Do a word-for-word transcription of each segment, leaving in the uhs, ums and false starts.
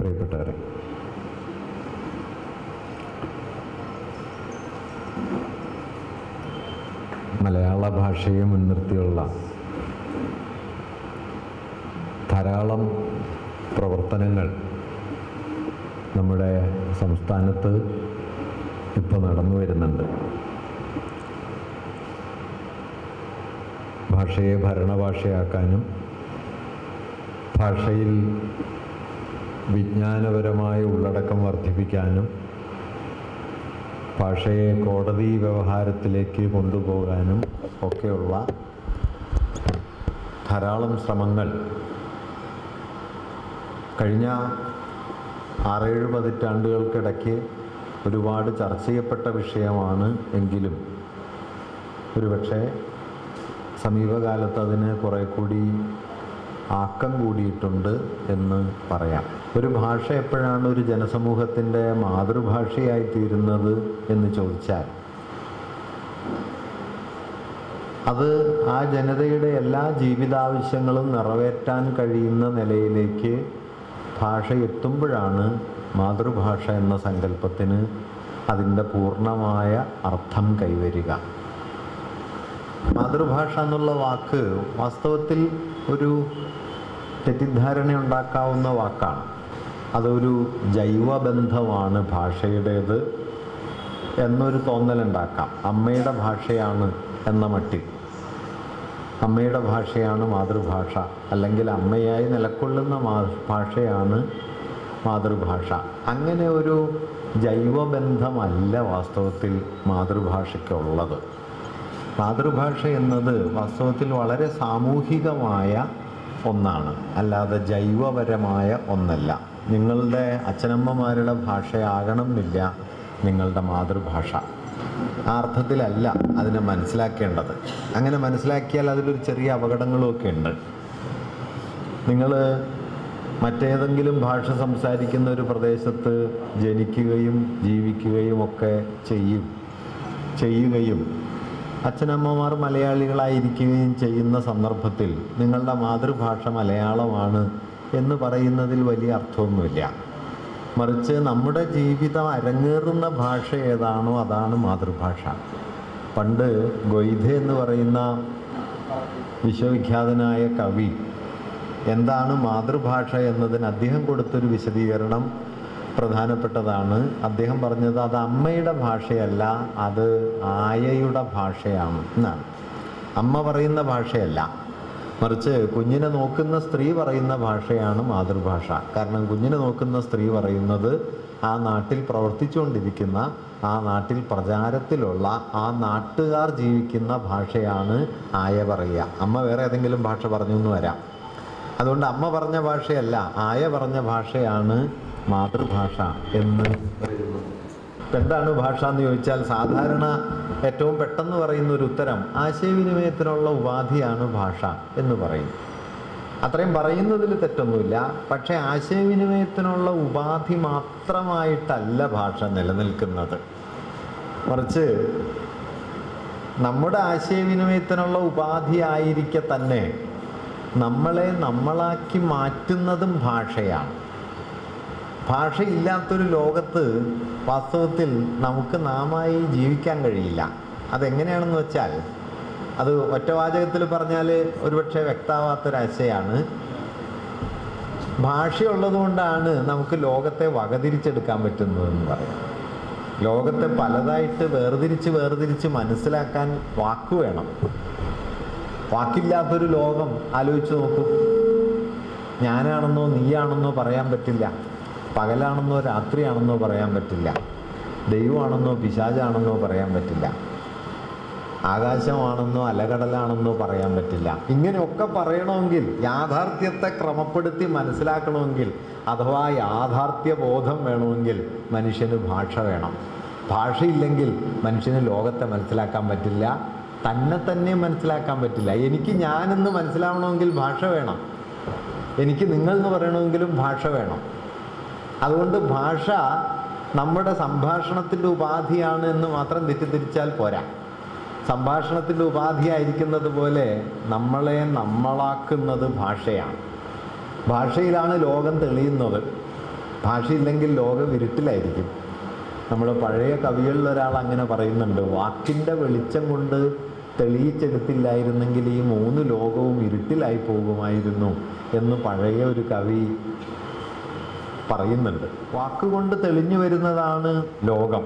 പ്രിയപ്പെട്ടവരെ, മലയാള ഭാഷയെ മുൻനിർത്തിയുള്ള ധാരാളം പ്രവർത്തനങ്ങൾ നമ്മുടെ സംസ്ഥാനത്ത് ഇപ്പോൾ നടന്നു വരുന്നുണ്ട്. ഭാഷയെ ഭരണഭാഷയാക്കാനും ഭാഷയിൽ വിജ്ഞാനപരമായ ഉള്ളടക്കം വർദ്ധിപ്പിക്കാനും ഭാഷയെ കോടതി വ്യവഹാരത്തിലേക്ക് കൊണ്ടുപോകാനും ഒക്കെയുള്ള ധാരാളം ശ്രമങ്ങൾ കഴിഞ്ഞ ആറേഴ് പതിറ്റാണ്ടുകൾക്കിടയ്ക്ക് ഒരുപാട് ചർച്ച ചെയ്യപ്പെട്ട വിഷയമാണ്. എങ്കിലും ഒരുപക്ഷെ സമീപകാലത്ത് അതിന് കുറേ കൂടി ആക്കം കൂടിയിട്ടുണ്ട് എന്ന് പറയാം. ഒരു ഭാഷ എപ്പോഴാണ് ഒരു ജനസമൂഹത്തിൻ്റെ മാതൃഭാഷയായി തീരുന്നത് എന്ന് ചോദിച്ചാൽ, അത് ആ ജനതയുടെ എല്ലാ ജീവിതാവശ്യങ്ങളും നിറവേറ്റാൻ കഴിയുന്ന നിലയിലേക്ക് ഭാഷ എത്തുമ്പോഴാണ് മാതൃഭാഷ എന്ന സങ്കല്പത്തിന് അതിൻ്റെ പൂർണ്ണമായ അർത്ഥം കൈവരിക. മാതൃഭാഷ എന്നുള്ള വാക്ക് വാസ്തവത്തിൽ ഒരു തെറ്റിദ്ധാരണ ഉണ്ടാക്കാവുന്ന വാക്കാണ്. അതൊരു ജൈവബന്ധമാണ് ഭാഷയുടേത് എന്നൊരു തോന്നലുണ്ടാക്കാം. അമ്മയുടെ ഭാഷയാണ് എന്ന മട്ടിൽ, അമ്മയുടെ ഭാഷയാണ് മാതൃഭാഷ, അല്ലെങ്കിൽ അമ്മയായി നിലകൊള്ളുന്ന മാ ഭാഷയാണ് മാതൃഭാഷ. അങ്ങനെ ഒരു ജൈവബന്ധമല്ല വാസ്തവത്തിൽ മാതൃഭാഷയ്ക്കുള്ളത്. മാതൃഭാഷ എന്നത് വാസ്തവത്തിൽ വളരെ സാമൂഹികമായ ഒന്നാണ്, അല്ലാതെ ജൈവപരമായ ഒന്നല്ല. നിങ്ങളുടെ അച്ഛനമ്മമാരുടെ ഭാഷയാകണം എന്നില്ല നിങ്ങളുടെ മാതൃഭാഷ. ആ അർത്ഥത്തിലല്ല അതിനെ മനസ്സിലാക്കേണ്ടത്. അങ്ങനെ മനസ്സിലാക്കിയാൽ അതിലൊരു ചെറിയ അപകടങ്ങളുമൊക്കെ ഉണ്ട്. നിങ്ങൾ മറ്റേതെങ്കിലും ഭാഷ സംസാരിക്കുന്ന ഒരു പ്രദേശത്ത് ജനിക്കുകയും ജീവിക്കുകയും ഒക്കെ ചെയ്യും ചെയ്യുകയും അച്ഛനമ്മമാർ മലയാളികളായിരിക്കുകയും ചെയ്യുന്ന സന്ദർഭത്തിൽ നിങ്ങളുടെ മാതൃഭാഷ മലയാളമാണ് എന്ന് പറയുന്നതിൽ വലിയ അർത്ഥമൊന്നുമില്ല. മറിച്ച് നമ്മുടെ ജീവിതം അരങ്ങേറുന്ന ഭാഷ ഏതാണോ അതാണ് മാതൃഭാഷ. പണ്ട് ഗൊയ്തെ എന്ന് പറയുന്ന വിശ്വവിഖ്യാതനായ കവി എന്താണ് മാതൃഭാഷ എന്നതിന് അദ്ദേഹം കൊടുത്തൊരു വിശദീകരണം പ്രധാനപ്പെട്ടതാണ്. അദ്ദേഹം പറഞ്ഞത് അത് അമ്മയുടെ ഭാഷയല്ല, അത് ആയയുടെ ഭാഷയാണ് എന്നാണ്. അമ്മ പറയുന്ന ഭാഷയല്ല, മറിച്ച് കുഞ്ഞിനെ നോക്കുന്ന സ്ത്രീ പറയുന്ന ഭാഷയാണ് മാതൃഭാഷ. കാരണം കുഞ്ഞിനെ നോക്കുന്ന സ്ത്രീ പറയുന്നത് ആ നാട്ടിൽ പ്രവർത്തിച്ചുകൊണ്ടിരിക്കുന്ന, ആ നാട്ടിൽ പ്രചാരത്തിലുള്ള, ആ നാട്ടുകാർ ജീവിക്കുന്ന ഭാഷയാണ് ആയ പറയുക. അമ്മ വേറെ ഏതെങ്കിലും ഭാഷ പറഞ്ഞു എന്ന് വരാം. അതുകൊണ്ട് അമ്മ പറഞ്ഞ ഭാഷയല്ല, ആയ പറഞ്ഞ ഭാഷയാണ് മാതൃഭാഷ എന്ന് പറയുന്നു. എന്താണ് ഭാഷ എന്ന് ചോദിച്ചാൽ സാധാരണ ഏറ്റവും പെട്ടെന്ന് പറയുന്ന ഒരു ഉത്തരം ആശയവിനിമയത്തിനുള്ള ഉപാധിയാണ് ഭാഷ എന്ന് പറയും. അത്രയും പറയുന്നതിൽ തെറ്റൊന്നുമില്ല. പക്ഷേ ആശയവിനിമയത്തിനുള്ള ഉപാധി മാത്രമായിട്ടല്ല ഭാഷ നിലനിൽക്കുന്നത്. മറിച്ച് നമ്മുടെ ആശയവിനിമയത്തിനുള്ള ഉപാധിയായിരിക്കെ തന്നെ നമ്മളെ നമ്മളാക്കി മാറ്റുന്നതും ഭാഷയാണ്. ഭാഷയില്ലാത്തൊരു ലോകത്ത് വാസ്തവത്തിൽ നമുക്ക് നാമായി ജീവിക്കാൻ കഴിയില്ല. അതെങ്ങനെയാണെന്ന് വെച്ചാൽ, അത് ഒറ്റവാചകത്തിൽ പറഞ്ഞാൽ ഒരുപക്ഷെ വ്യക്തമാവാത്തൊരാശയാണ്. ഭാഷയുള്ളത് കൊണ്ടാണ് നമുക്ക് ലോകത്തെ വകതിരിച്ചെടുക്കാൻ പറ്റുന്നതെന്ന് പറയാം. ലോകത്തെ പലതായിട്ട് വേർതിരിച്ച് വേർതിരിച്ച് മനസ്സിലാക്കാൻ വാക്ക് വേണം. വാക്കില്ലാത്തൊരു ലോകം ആലോചിച്ച് നോക്കൂ. ഞാനാണെന്നോ നീയാണെന്നോ പറയാൻ പറ്റില്ല. പകലാണെന്നോ രാത്രിയാണെന്നോ പറയാൻ പറ്റില്ല. ദൈവമാണെന്നോ പിശാചാണെന്നോ പറയാൻ പറ്റില്ല. ആകാശമാണെന്നോ അലകടലാണെന്നോ പറയാൻ പറ്റില്ല. ഇങ്ങനെയൊക്കെ പറയണമെങ്കിൽ, യാഥാർത്ഥ്യത്തെ ക്രമപ്പെടുത്തി മനസ്സിലാക്കണമെങ്കിൽ, അഥവാ യാഥാർത്ഥ്യ ബോധം വേണമെങ്കിൽ മനുഷ്യന് ഭാഷ വേണം. ഭാഷയില്ലെങ്കിൽ മനുഷ്യന് ലോകത്തെ മനസ്സിലാക്കാൻ പറ്റില്ല, തന്നെ തന്നെ മനസ്സിലാക്കാൻ പറ്റില്ല. എനിക്ക് ഞാനെന്ന് മനസ്സിലാവണമെങ്കിൽ ഭാഷ വേണം, എനിക്ക് നിങ്ങൾ എന്ന് പറയണമെങ്കിലും ഭാഷ വേണം. അതുകൊണ്ട് ഭാഷ നമ്മുടെ സംഭാഷണത്തിൻ്റെ ഉപാധിയാണ് എന്ന് മാത്രം തെറ്റിദ്ധരിച്ചാൽ പോരാ. സംഭാഷണത്തിൻ്റെ ഉപാധിയായിരിക്കുന്നത് പോലെ നമ്മളെ നമ്മളാക്കുന്നത് ഭാഷയാണ്. ഭാഷയിലാണ് ലോകം തെളിയുന്നത്. ഭാഷയില്ലെങ്കിൽ ലോകം ഇരുട്ടിലായിരിക്കും. നമ്മൾ പഴയ കവികളിൽ ഒരാൾ അങ്ങനെ പറയുന്നുണ്ട്, വാക്കിൻ്റെ വെളിച്ചം കൊണ്ട് തെളിയിച്ചെടുത്തില്ലായിരുന്നെങ്കിൽ ഈ മൂന്ന് ലോകവും ഇരുട്ടിലായി പോകുമായിരുന്നു എന്ന് പഴയ ഒരു കവി പറയുന്നുണ്ട്. വാക്കുകൊണ്ട് തെളിഞ്ഞു വരുന്നതാണ് ലോകം.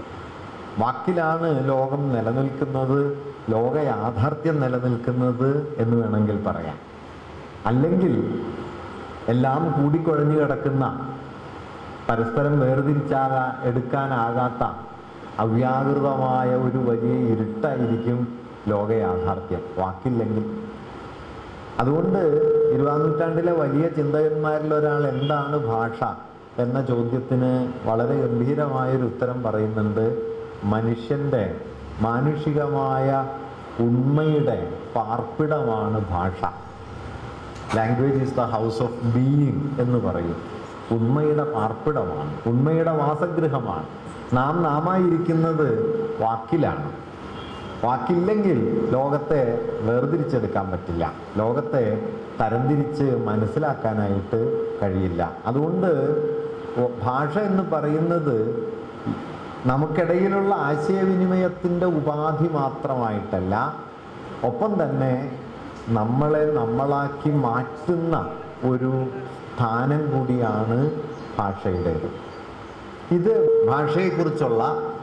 വാക്കിലാണ് ലോകം നിലനിൽക്കുന്നത്, ലോക യാഥാർത്ഥ്യം നിലനിൽക്കുന്നത് എന്ന് വേണമെങ്കിൽ പറയാം. അല്ലെങ്കിൽ എല്ലാം കൂടിക്കുഴഞ്ഞു കിടക്കുന്ന, പരസ്പരം വേർതിരിച്ചാകാ എടുക്കാനാകാത്ത അവ്യാകൃതമായ ഒരു വലിയ ഇരുട്ടായിരിക്കും ലോക യാഥാർത്ഥ്യം വാക്കില്ലെങ്കിൽ. അതുകൊണ്ട് ഇരുപതാം നൂറ്റാണ്ടിലെ വലിയ ചിന്തകന്മാരിൽ ഒരാൾ എന്താണ് ഭാഷ എന്ന ചോദ്യത്തിന് വളരെ ഗംഭീരമായൊരു ഉത്തരം പറയുന്നുണ്ട്. മനുഷ്യൻ്റെ മാനുഷികമായ ഉണ്മയുടെ പാർപ്പിടമാണ് ഭാഷ. Language is the house of being എന്ന് പറയും. ഉണ്മയുടെ പാർപ്പിടമാണ്, ഉണ്മയുടെ വാസഗൃഹമാണ്. നാം നാമായിരിക്കുന്നത് വാക്കിലാണ്. വാക്കില്ലെങ്കിൽ ലോകത്തെ വേർതിരിച്ചെടുക്കാൻ പറ്റില്ല, ലോകത്തെ തരംതിരിച്ച് മനസ്സിലാക്കാനായിട്ട് കഴിയില്ല. അതുകൊണ്ട് ഭാഷ എന്ന് പറയുന്നത് നമുക്കിടയിലുള്ള ആശയവിനിമയത്തിൻ്റെ ഉപാധി മാത്രമായിട്ടല്ല, ഒപ്പം തന്നെ നമ്മളെ നമ്മളാക്കി മാറ്റുന്ന ഒരു സ്ഥാനം കൂടിയാണ് ഭാഷയുടേത്. ഇത് ഭാഷയെക്കുറിച്ചുള്ള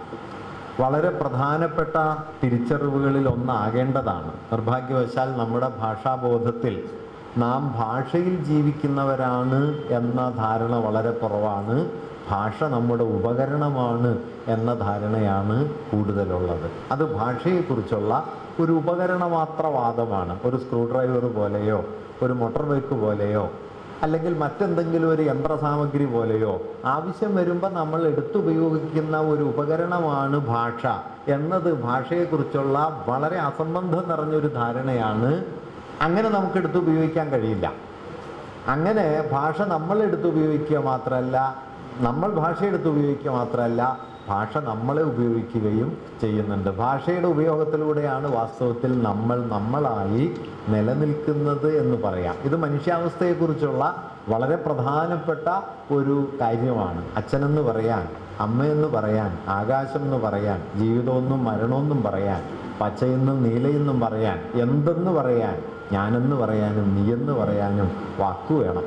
വളരെ പ്രധാനപ്പെട്ട തിരിച്ചറിവുകളിൽ ഒന്നാകേണ്ടതാണ്. നിർഭാഗ്യവശാൽ നമ്മുടെ ഭാഷാബോധത്തിൽ നാം ഭാഷയിൽ ജീവിക്കുന്നവരാണ് എന്ന ധാരണ വളരെ കുറവാണ്. ഭാഷ നമ്മുടെ ഉപകരണമാണ് എന്ന ധാരണയാണ് കൂടുതലുള്ളത്. അത് ഭാഷയെക്കുറിച്ചുള്ള ഒരു ഉപകരണമാത്രവാദമാണ്. ഒരു സ്ക്രൂ ഡ്രൈവർ പോലെയോ ഒരു മോട്ടോർ ബൈക്ക് പോലെയോ അല്ലെങ്കിൽ മറ്റെന്തെങ്കിലും ഒരു യന്ത്രസാമഗ്രി പോലെയോ ആവശ്യം വരുമ്പോൾ നമ്മൾ എടുത്തുപയോഗിക്കുന്ന ഒരു ഉപകരണമാണ് ഭാഷ എന്നത് ഭാഷയെക്കുറിച്ചുള്ള വളരെ അസംബന്ധം നിറഞ്ഞൊരു ധാരണയാണ്. അങ്ങനെ നമുക്ക് എടുത്തുപയോഗിക്കാൻ കഴിയില്ല. അങ്ങനെ ഭാഷ നമ്മൾ എടുത്തുപയോഗിക്കുക മാത്രമല്ല, നമ്മൾ ഭാഷ എടുത്തുപയോഗിക്കുക മാത്രമല്ല, ഭാഷ നമ്മളെ ഉപയോഗിക്കുകയും ചെയ്യുന്നുണ്ട്. ഭാഷയുടെ ഉപയോഗത്തിലൂടെയാണ് വാസ്തവത്തിൽ നമ്മൾ നമ്മളായി നിലനിൽക്കുന്നത് എന്ന് പറയാം. ഇത് മനുഷ്യാവസ്ഥയെക്കുറിച്ചുള്ള വളരെ പ്രധാനപ്പെട്ട ഒരു കാര്യമാണ്. അച്ഛനെന്ന് പറയാൻ, അമ്മയെന്ന് പറയാൻ, ആകാശം എന്ന് പറയാൻ, ജീവിതമെന്നും മരണമെന്നും പറയാൻ, പച്ചയെന്നും നീലയെന്നും പറയാൻ, എന്തെന്ന് പറയാൻ, ഞാനെന്ന് പറയാനും നീയെന്ന് പറയാനും വാക്കു വേണം,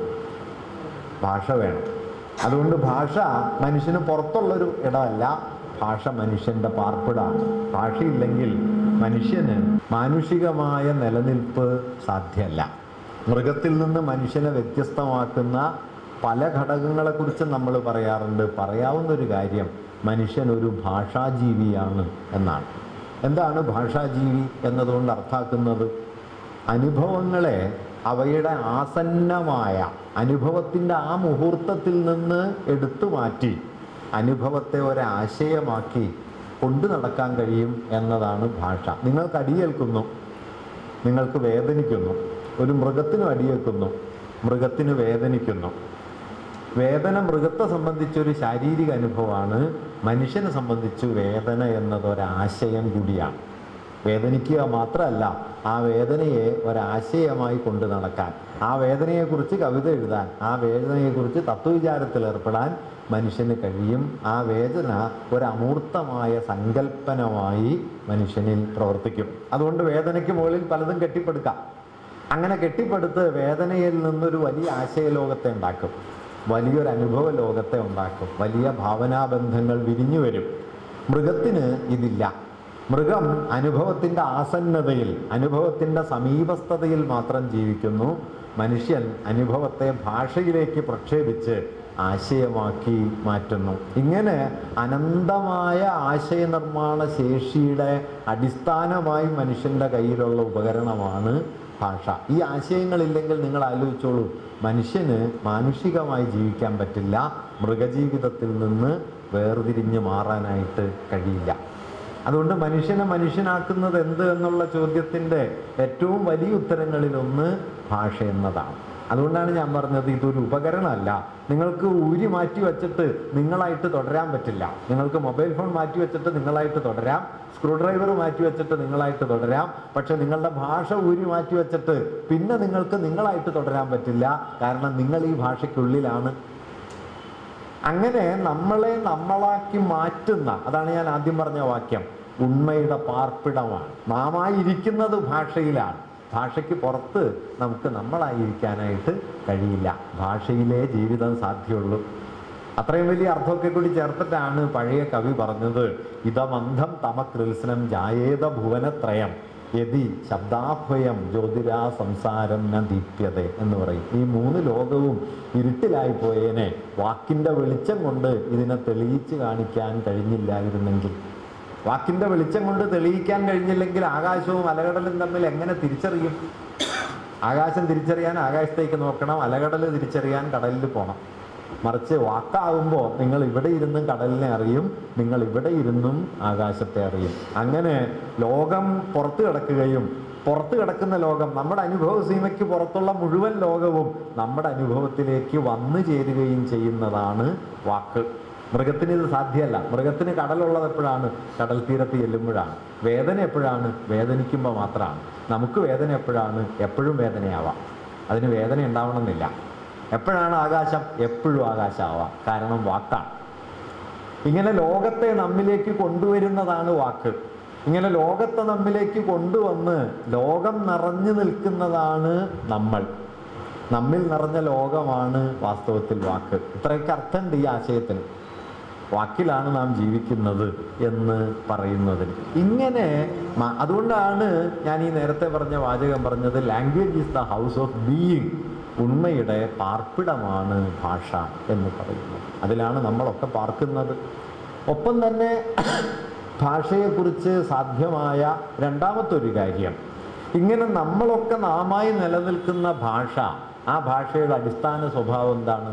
ഭാഷ വേണം. അതുകൊണ്ട് ഭാഷ മനുഷ്യന് പുറത്തുള്ളൊരു ഇടമല്ല, ഭാഷ മനുഷ്യൻ്റെ പാർപ്പിടമാണ്. ഭാഷയില്ലെങ്കിൽ മനുഷ്യന് മാനുഷികമായ നിലനിൽപ്പ് സാധ്യമല്ല. മൃഗത്തിൽ നിന്ന് മനുഷ്യനെ വ്യത്യസ്തമാക്കുന്ന പല ഘടകങ്ങളെക്കുറിച്ച് നമ്മൾ പറയാറുണ്ട്. പറയാവുന്നൊരു കാര്യം മനുഷ്യൻ ഒരു ഭാഷാജീവിയാണ് എന്നാണ്. എന്താണ് ഭാഷാജീവി എന്നതുകൊണ്ട് അർത്ഥാക്കുന്നത്? അനുഭവങ്ങളെ അവയുടെ ആസന്നമായ അനുഭവത്തിൻ്റെ ആ മുഹൂർത്തത്തിൽ നിന്ന് എടുത്തു മാറ്റി അനുഭവത്തെ ഒരാശയമാക്കി കൊണ്ടു നടക്കാൻ കഴിയും എന്നതാണ് ഭാഷ. നിങ്ങൾക്ക് അടിയേൽക്കുന്നു, നിങ്ങൾക്ക് വേദനിക്കുന്നു. ഒരു മൃഗത്തിനും അടിയേൽക്കുന്നു, മൃഗത്തിന് വേദനിക്കുന്നു. വേദന മൃഗത്തെ സംബന്ധിച്ചൊരു ശാരീരിക അനുഭവമാണ്, മനുഷ്യനെ സംബന്ധിച്ച് വേദന എന്നതൊരാശയം കൂടിയാണ്. വേദനിക്കുക മാത്രമല്ല, ആ വേദനയെ ഒരാശയമായി കൊണ്ടു നടക്കാൻ, ആ വേദനയെക്കുറിച്ച് കവിത എഴുതാൻ, ആ വേദനയെക്കുറിച്ച് തത്വവിചാരത്തിൽ ഏർപ്പെടാൻ മനുഷ്യന് കഴിയും. ആ വേദന ഒരമൂർത്തമായ സങ്കല്പനമായി മനുഷ്യനിൽ പ്രവർത്തിക്കും. അതുകൊണ്ട് വേദനയ്ക്ക് മുകളിൽ പലതും കെട്ടിപ്പടുക്കാം. അങ്ങനെ കെട്ടിപ്പടുത്ത് വേദനയിൽ നിന്നൊരു വലിയ ആശയലോകത്തെ ഉണ്ടാക്കും, വലിയൊരു അനുഭവ ലോകത്തെ ഉണ്ടാക്കും, വലിയ ഭാവനാബന്ധങ്ങൾ വിരിഞ്ഞു വരും. മൃഗത്തിന് ഇതില്ല. മൃഗം അനുഭവത്തിൻ്റെ ആസന്നതയിൽ, അനുഭവത്തിൻ്റെ സമീപസ്ഥതയിൽ മാത്രം ജീവിക്കുന്നു. മനുഷ്യൻ അനുഭവത്തെ ഭാഷയിലേക്ക് പ്രക്ഷേപിച്ച് ആശയമാക്കി മാറ്റുന്നു. ഇങ്ങനെ അനന്തമായ ആശയനിർമ്മാണ ശേഷിയുടെ അടിസ്ഥാനമായി മനുഷ്യൻ്റെ കയ്യിലുള്ള ഉപകരണമാണ് ഭാഷ. ഈ ആശയങ്ങളില്ലെങ്കിൽ നിങ്ങൾ ആലോചിച്ചോളൂ, മനുഷ്യന് മാനുഷികമായി ജീവിക്കാൻ പറ്റില്ല. മൃഗജീവിതത്തിൽ നിന്ന് വേർതിരിഞ്ഞ് മാറാനായിട്ട് കഴിയില്ല. അതുകൊണ്ട് മനുഷ്യനെ മനുഷ്യനാക്കുന്നത് എന്ത് എന്നുള്ള ചോദ്യത്തിൻ്റെ ഏറ്റവും വലിയ ഉത്തരങ്ങളിലൊന്ന് ഭാഷ എന്നതാണ്. അതുകൊണ്ടാണ് ഞാൻ പറഞ്ഞത് ഇതൊരു ഉപകരണമല്ല. നിങ്ങൾക്ക് ഊരി മാറ്റി വെച്ചിട്ട് നിങ്ങളായിട്ട് തുടരാൻ പറ്റില്ല. നിങ്ങൾക്ക് മൊബൈൽ ഫോൺ മാറ്റി വെച്ചിട്ട് നിങ്ങളായിട്ട് തുടരാം, സ്ക്രൂ ഡ്രൈവർ മാറ്റി വെച്ചിട്ട് നിങ്ങളായിട്ട് തുടരാം. പക്ഷെ നിങ്ങളുടെ ഭാഷ ഊരി മാറ്റി വെച്ചിട്ട് പിന്നെ നിങ്ങൾക്ക് നിങ്ങളായിട്ട് തുടരാൻ പറ്റില്ല. കാരണം നിങ്ങൾ ഈ ഭാഷയ്ക്കുള്ളിലാണ്. അങ്ങനെ നമ്മളെ നമ്മളാക്കി മാറ്റുന്ന, അതാണ് ഞാൻ ആദ്യം പറഞ്ഞ വാക്യം, ഉണ്മയുടെ പാർപ്പിടമാണ്. നാമായിരിക്കുന്നത് ഭാഷയിലാണ്. ഭാഷയ്ക്ക് പുറത്ത് നമുക്ക് നമ്മളായിരിക്കാനായിട്ട് കഴിയില്ല. ഭാഷയിലേ ജീവിതം സാധ്യമുള്ളൂ. അത്രയും വലിയ അർത്ഥമൊക്കെ കൂടി ചേർത്തിട്ടാണ് പഴയ കവി പറഞ്ഞത്, ഇതമന്ധം തമകൃത്സ്നം ജായേത ഭുവനത്രയം യതി ശബ്ദാഭയം ജ്യോതിരാ സംസാരം ന ദീപ്യത എന്ന് പറയും. ഈ മൂന്ന് ലോകവും ഇരുട്ടിലായി പോയേനെ വാക്കിൻ്റെ വെളിച്ചം കൊണ്ട് ഇതിനെ തെളിയിച്ച് കാണിക്കാൻ കഴിഞ്ഞില്ലായിരുന്നെങ്കിൽ. വാക്കിൻ്റെ വെളിച്ചം കൊണ്ട് തെളിയിക്കാൻ കഴിഞ്ഞില്ലെങ്കിൽ ആകാശവും അലകടലും തമ്മിൽ എങ്ങനെ തിരിച്ചറിയും? ആകാശം തിരിച്ചറിയാൻ ആകാശത്തേക്ക് നോക്കണം, അലകടൽ തിരിച്ചറിയാൻ കടലിൽ പോകണം. മറിച്ച് വാക്കാവുമ്പോൾ നിങ്ങൾ ഇവിടെ ഇരുന്നും കടലിനെ അറിയും, നിങ്ങൾ ഇവിടെ ഇരുന്നും ആകാശത്തെ അറിയും. അങ്ങനെ ലോകം പുറത്തു കിടക്കുകയും പുറത്തു കിടക്കുന്ന ലോകം, നമ്മുടെ അനുഭവ സീമയ്ക്ക് പുറത്തുള്ള മുഴുവൻ ലോകവും നമ്മുടെ അനുഭവത്തിലേക്ക് വന്നു ചേരുകയും ചെയ്യുന്നതാണ് വാക്ക്. മൃഗത്തിന് ഇത് സാധ്യമല്ല. മൃഗത്തിന് കടലുള്ളത് എപ്പോഴാണ്? കടൽ തീരത്ത് ചെല്ലുമ്പോഴാണ്. വേദന എപ്പോഴാണ്? വേദനിക്കുമ്പോൾ മാത്രമാണ്. നമുക്ക് വേദന എപ്പോഴാണ്? എപ്പോഴും വേദനയാവാം. അതിന് വേദന ഉണ്ടാവണമെന്നില്ല. എപ്പോഴാണ് ആകാശം? എപ്പോഴും ആകാശമാവാം. കാരണം വാക്കാണ്. ഇങ്ങനെ ലോകത്തെ നമ്മിലേക്ക് കൊണ്ടുവരുന്നതാണ് വാക്ക്. ഇങ്ങനെ ലോകത്തെ നമ്മിലേക്ക് കൊണ്ടുവന്ന് ലോകം നിറഞ്ഞു നിൽക്കുന്നതാണ് നമ്മൾ. നമ്മിൽ നിറഞ്ഞ ലോകമാണ് വാസ്തവത്തിൽ വാക്ക്. ഇത്രയൊക്കെ അർത്ഥമുണ്ട് ഈ ആശയത്തിന്. വാക്കിലാണ് നാം ജീവിക്കുന്നത് എന്ന് പറയുന്നതിന്. ഇങ്ങനെ അതുകൊണ്ടാണ് ഞാൻ ഈ നേരത്തെ പറഞ്ഞ വാചകം പറഞ്ഞത്, language is the house of being. ഉണ്മയുടെ പാർപ്പിടമാണ് ഭാഷ എന്ന് പറയുന്നത്. അതിലാണ് നമ്മളൊക്കെ പാർക്കുന്നത്. ഒപ്പം തന്നെ ഭാഷയെക്കുറിച്ച് സാധ്യമായ രണ്ടാമത്തൊരു കാര്യം, ഇങ്ങനെ നമ്മളൊക്കെ നാമായി നിലനിൽക്കുന്ന ഭാഷ, ആ ഭാഷയുടെ അടിസ്ഥാന സ്വഭാവം എന്താണ്?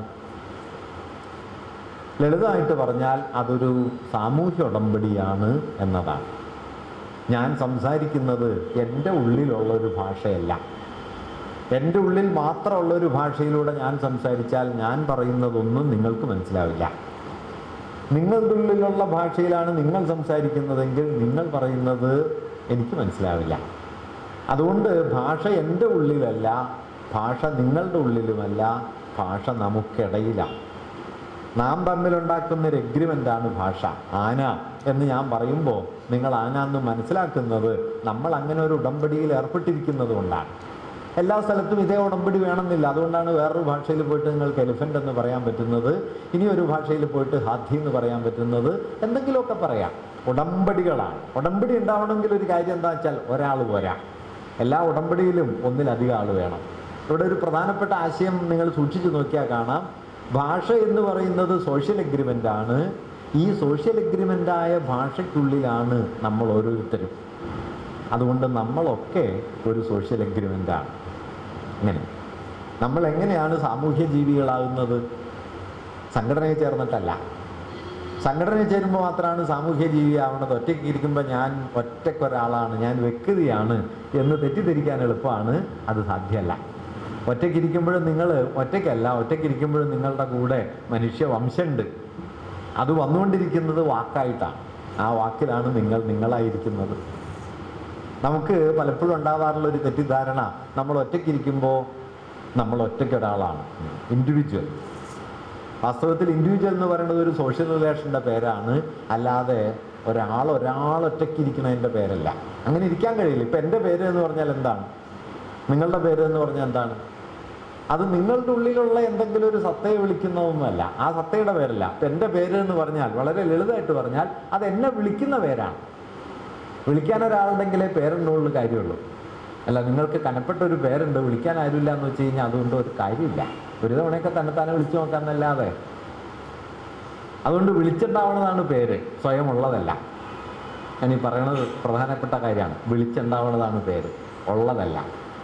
ലളിതമായിട്ട് പറഞ്ഞാൽ അതൊരു സാമൂഹ്യ ഉടമ്പടിയാണ് എന്നതാണ്. ഞാൻ സംസാരിക്കുന്നത് എൻ്റെ ഉള്ളിലുള്ളൊരു ഭാഷയല്ല. എൻ്റെ ഉള്ളിൽ മാത്രമുള്ളൊരു ഭാഷയിലൂടെ ഞാൻ സംസാരിച്ചാൽ ഞാൻ പറയുന്നതൊന്നും നിങ്ങൾക്ക് മനസ്സിലാവില്ല. നിങ്ങളുടെ ഉള്ളിലുള്ള ഭാഷയിലാണ് നിങ്ങൾ സംസാരിക്കുന്നതെങ്കിൽ നിങ്ങൾ പറയുന്നത് എനിക്ക് മനസ്സിലാവില്ല. അതുകൊണ്ട് ഭാഷ എൻ്റെ ഉള്ളിലല്ല, ഭാഷ നിങ്ങളുടെ ഉള്ളിലുമല്ല, ഭാഷ നമുക്കിടയിലാണ്. നാം തമ്മിലുണ്ടാക്കുന്ന ഒരു എഗ്രിമെൻ്റാണ് ഭാഷ. ആന എന്ന് ഞാൻ പറയുമ്പോൾ നിങ്ങൾ ആന എന്ന് മനസ്സിലാക്കുന്നത് നമ്മൾ അങ്ങനെ ഒരു ഉടമ്പടിയിൽ ഏർപ്പെട്ടിരിക്കുന്നത് കൊണ്ടാണ്. എല്ലാ സ്ഥലത്തും ഇതേ ഉടമ്പടി വേണമെന്നില്ല. അതുകൊണ്ടാണ് വേറൊരു ഭാഷയിൽ പോയിട്ട് നിങ്ങൾക്ക് എലിഫൻ്റ് എന്ന് പറയാൻ പറ്റുന്നത്, ഇനി ഒരു ഭാഷയിൽ പോയിട്ട് ഹാത്തി എന്ന് പറയാൻ പറ്റുന്നത്. എന്തെങ്കിലുമൊക്കെ പറയാം. ഉടമ്പടികളാണ്. ഉടമ്പടി ഉണ്ടാവണമെങ്കിൽ ഒരു കാര്യം എന്താ വെച്ചാൽ ഒരാൾ പോരാ. എല്ലാ ഉടമ്പടിയിലും ഒന്നിലധികം ആൾ വേണം. ഇവിടെ ഒരു പ്രധാനപ്പെട്ട ആശയം നിങ്ങൾ സൂക്ഷിച്ചു നോക്കിയാൽ കാണാം. ഭാഷ എന്ന് പറയുന്നത് സോഷ്യൽ എഗ്രിമെൻ്റാണ്. ഈ സോഷ്യൽ എഗ്രിമെൻ്റായ ഭാഷയ്ക്കുള്ളിലാണ് നമ്മൾ ഓരോരുത്തരും. അതുകൊണ്ട് നമ്മളൊക്കെ ഒരു സോഷ്യൽ എഗ്രിമെൻ്റാണ്. ഇങ്ങനെ നമ്മൾ എങ്ങനെയാണ് സാമൂഹ്യ ജീവികളാകുന്നത്? സംഘടനയിൽ ചേർന്നിട്ടല്ല. സംഘടനയിൽ ചേരുമ്പോൾ മാത്രമാണ് സാമൂഹ്യ ജീവിയാവുന്നത്. ഒറ്റയ്ക്ക് ഇരിക്കുമ്പോൾ ഞാൻ ഒറ്റയ്ക്കൊരാളാണ്, ഞാൻ വ്യക്തിയാണ് എന്ന് തെറ്റിദ്ധരിക്കാൻ എളുപ്പമാണ്. അത് സാധ്യമല്ല. ഒറ്റയ്ക്കിരിക്കുമ്പോഴും നിങ്ങൾ ഒറ്റയ്ക്കല്ല. ഒറ്റയ്ക്കിരിക്കുമ്പോഴും നിങ്ങളുടെ കൂടെ മനുഷ്യവംശമുണ്ട്. അത് വന്നുകൊണ്ടിരിക്കുന്നത് വാക്കായിട്ടാണ്. ആ വാക്കിലാണ് നിങ്ങൾ നിങ്ങളായിരിക്കുന്നത്. നമുക്ക് പലപ്പോഴും ഉണ്ടാവാറുള്ളൊരു തെറ്റിദ്ധാരണ, നമ്മൾ ഒറ്റയ്ക്കിരിക്കുമ്പോൾ നമ്മൾ ഒറ്റയ്ക്കൊരാളാണ്, ഇൻഡിവിജ്വൽ. വാസ്തവത്തിൽ ഇൻഡിവിജ്വൽ എന്ന് പറയുന്നത് ഒരു സോഷ്യൽ റിലേഷൻ്റെ പേരാണ്, അല്ലാതെ ഒരാൾ ഒരാൾ ഒറ്റയ്ക്കിരിക്കുന്നതിൻ്റെ പേരല്ല. അങ്ങനെ ഇരിക്കാൻ കഴിയില്ല. ഇപ്പം എൻ്റെ പേര് എന്ന് പറഞ്ഞാൽ എന്താണ്? നിങ്ങളുടെ പേര് എന്ന് പറഞ്ഞാൽ എന്താണ്? അത് നിങ്ങളുടെ ഉള്ളിലുള്ള എന്തെങ്കിലും ഒരു സത്തയെ വിളിക്കുന്നതൊന്നുമല്ല. ആ സത്തയുടെ പേരല്ല. ഇപ്പം എൻ്റെ പേര് എന്ന് പറഞ്ഞാൽ, വളരെ ലളിതമായിട്ട് പറഞ്ഞാൽ, അത് എന്നെ വിളിക്കുന്ന പേരാണ്. വിളിക്കാൻ ഒരാളുണ്ടെങ്കിലേ പേരുണ്ടുള്ള കാര്യമുള്ളൂ. അല്ല, നിങ്ങൾക്ക് കനപ്പെട്ട ഒരു പേരുണ്ട്, വിളിക്കാൻ ആരുമില്ല എന്ന് വെച്ച് കഴിഞ്ഞാൽ അതുകൊണ്ട് ഒരു കാര്യമില്ല. ഒരു തവണയൊക്കെ തന്നെത്താനെ വിളിച്ചു നോക്കാമെന്നല്ലാതെ. അതുകൊണ്ട് വിളിച്ചുണ്ടാവണതാണ് പേര്, സ്വയം ഉള്ളതല്ല. ഞാനീ പറയണത് പ്രധാനപ്പെട്ട കാര്യമാണ്. വിളിച്ചുണ്ടാവണതാണ് പേര്, ഉള്ളതല്ല.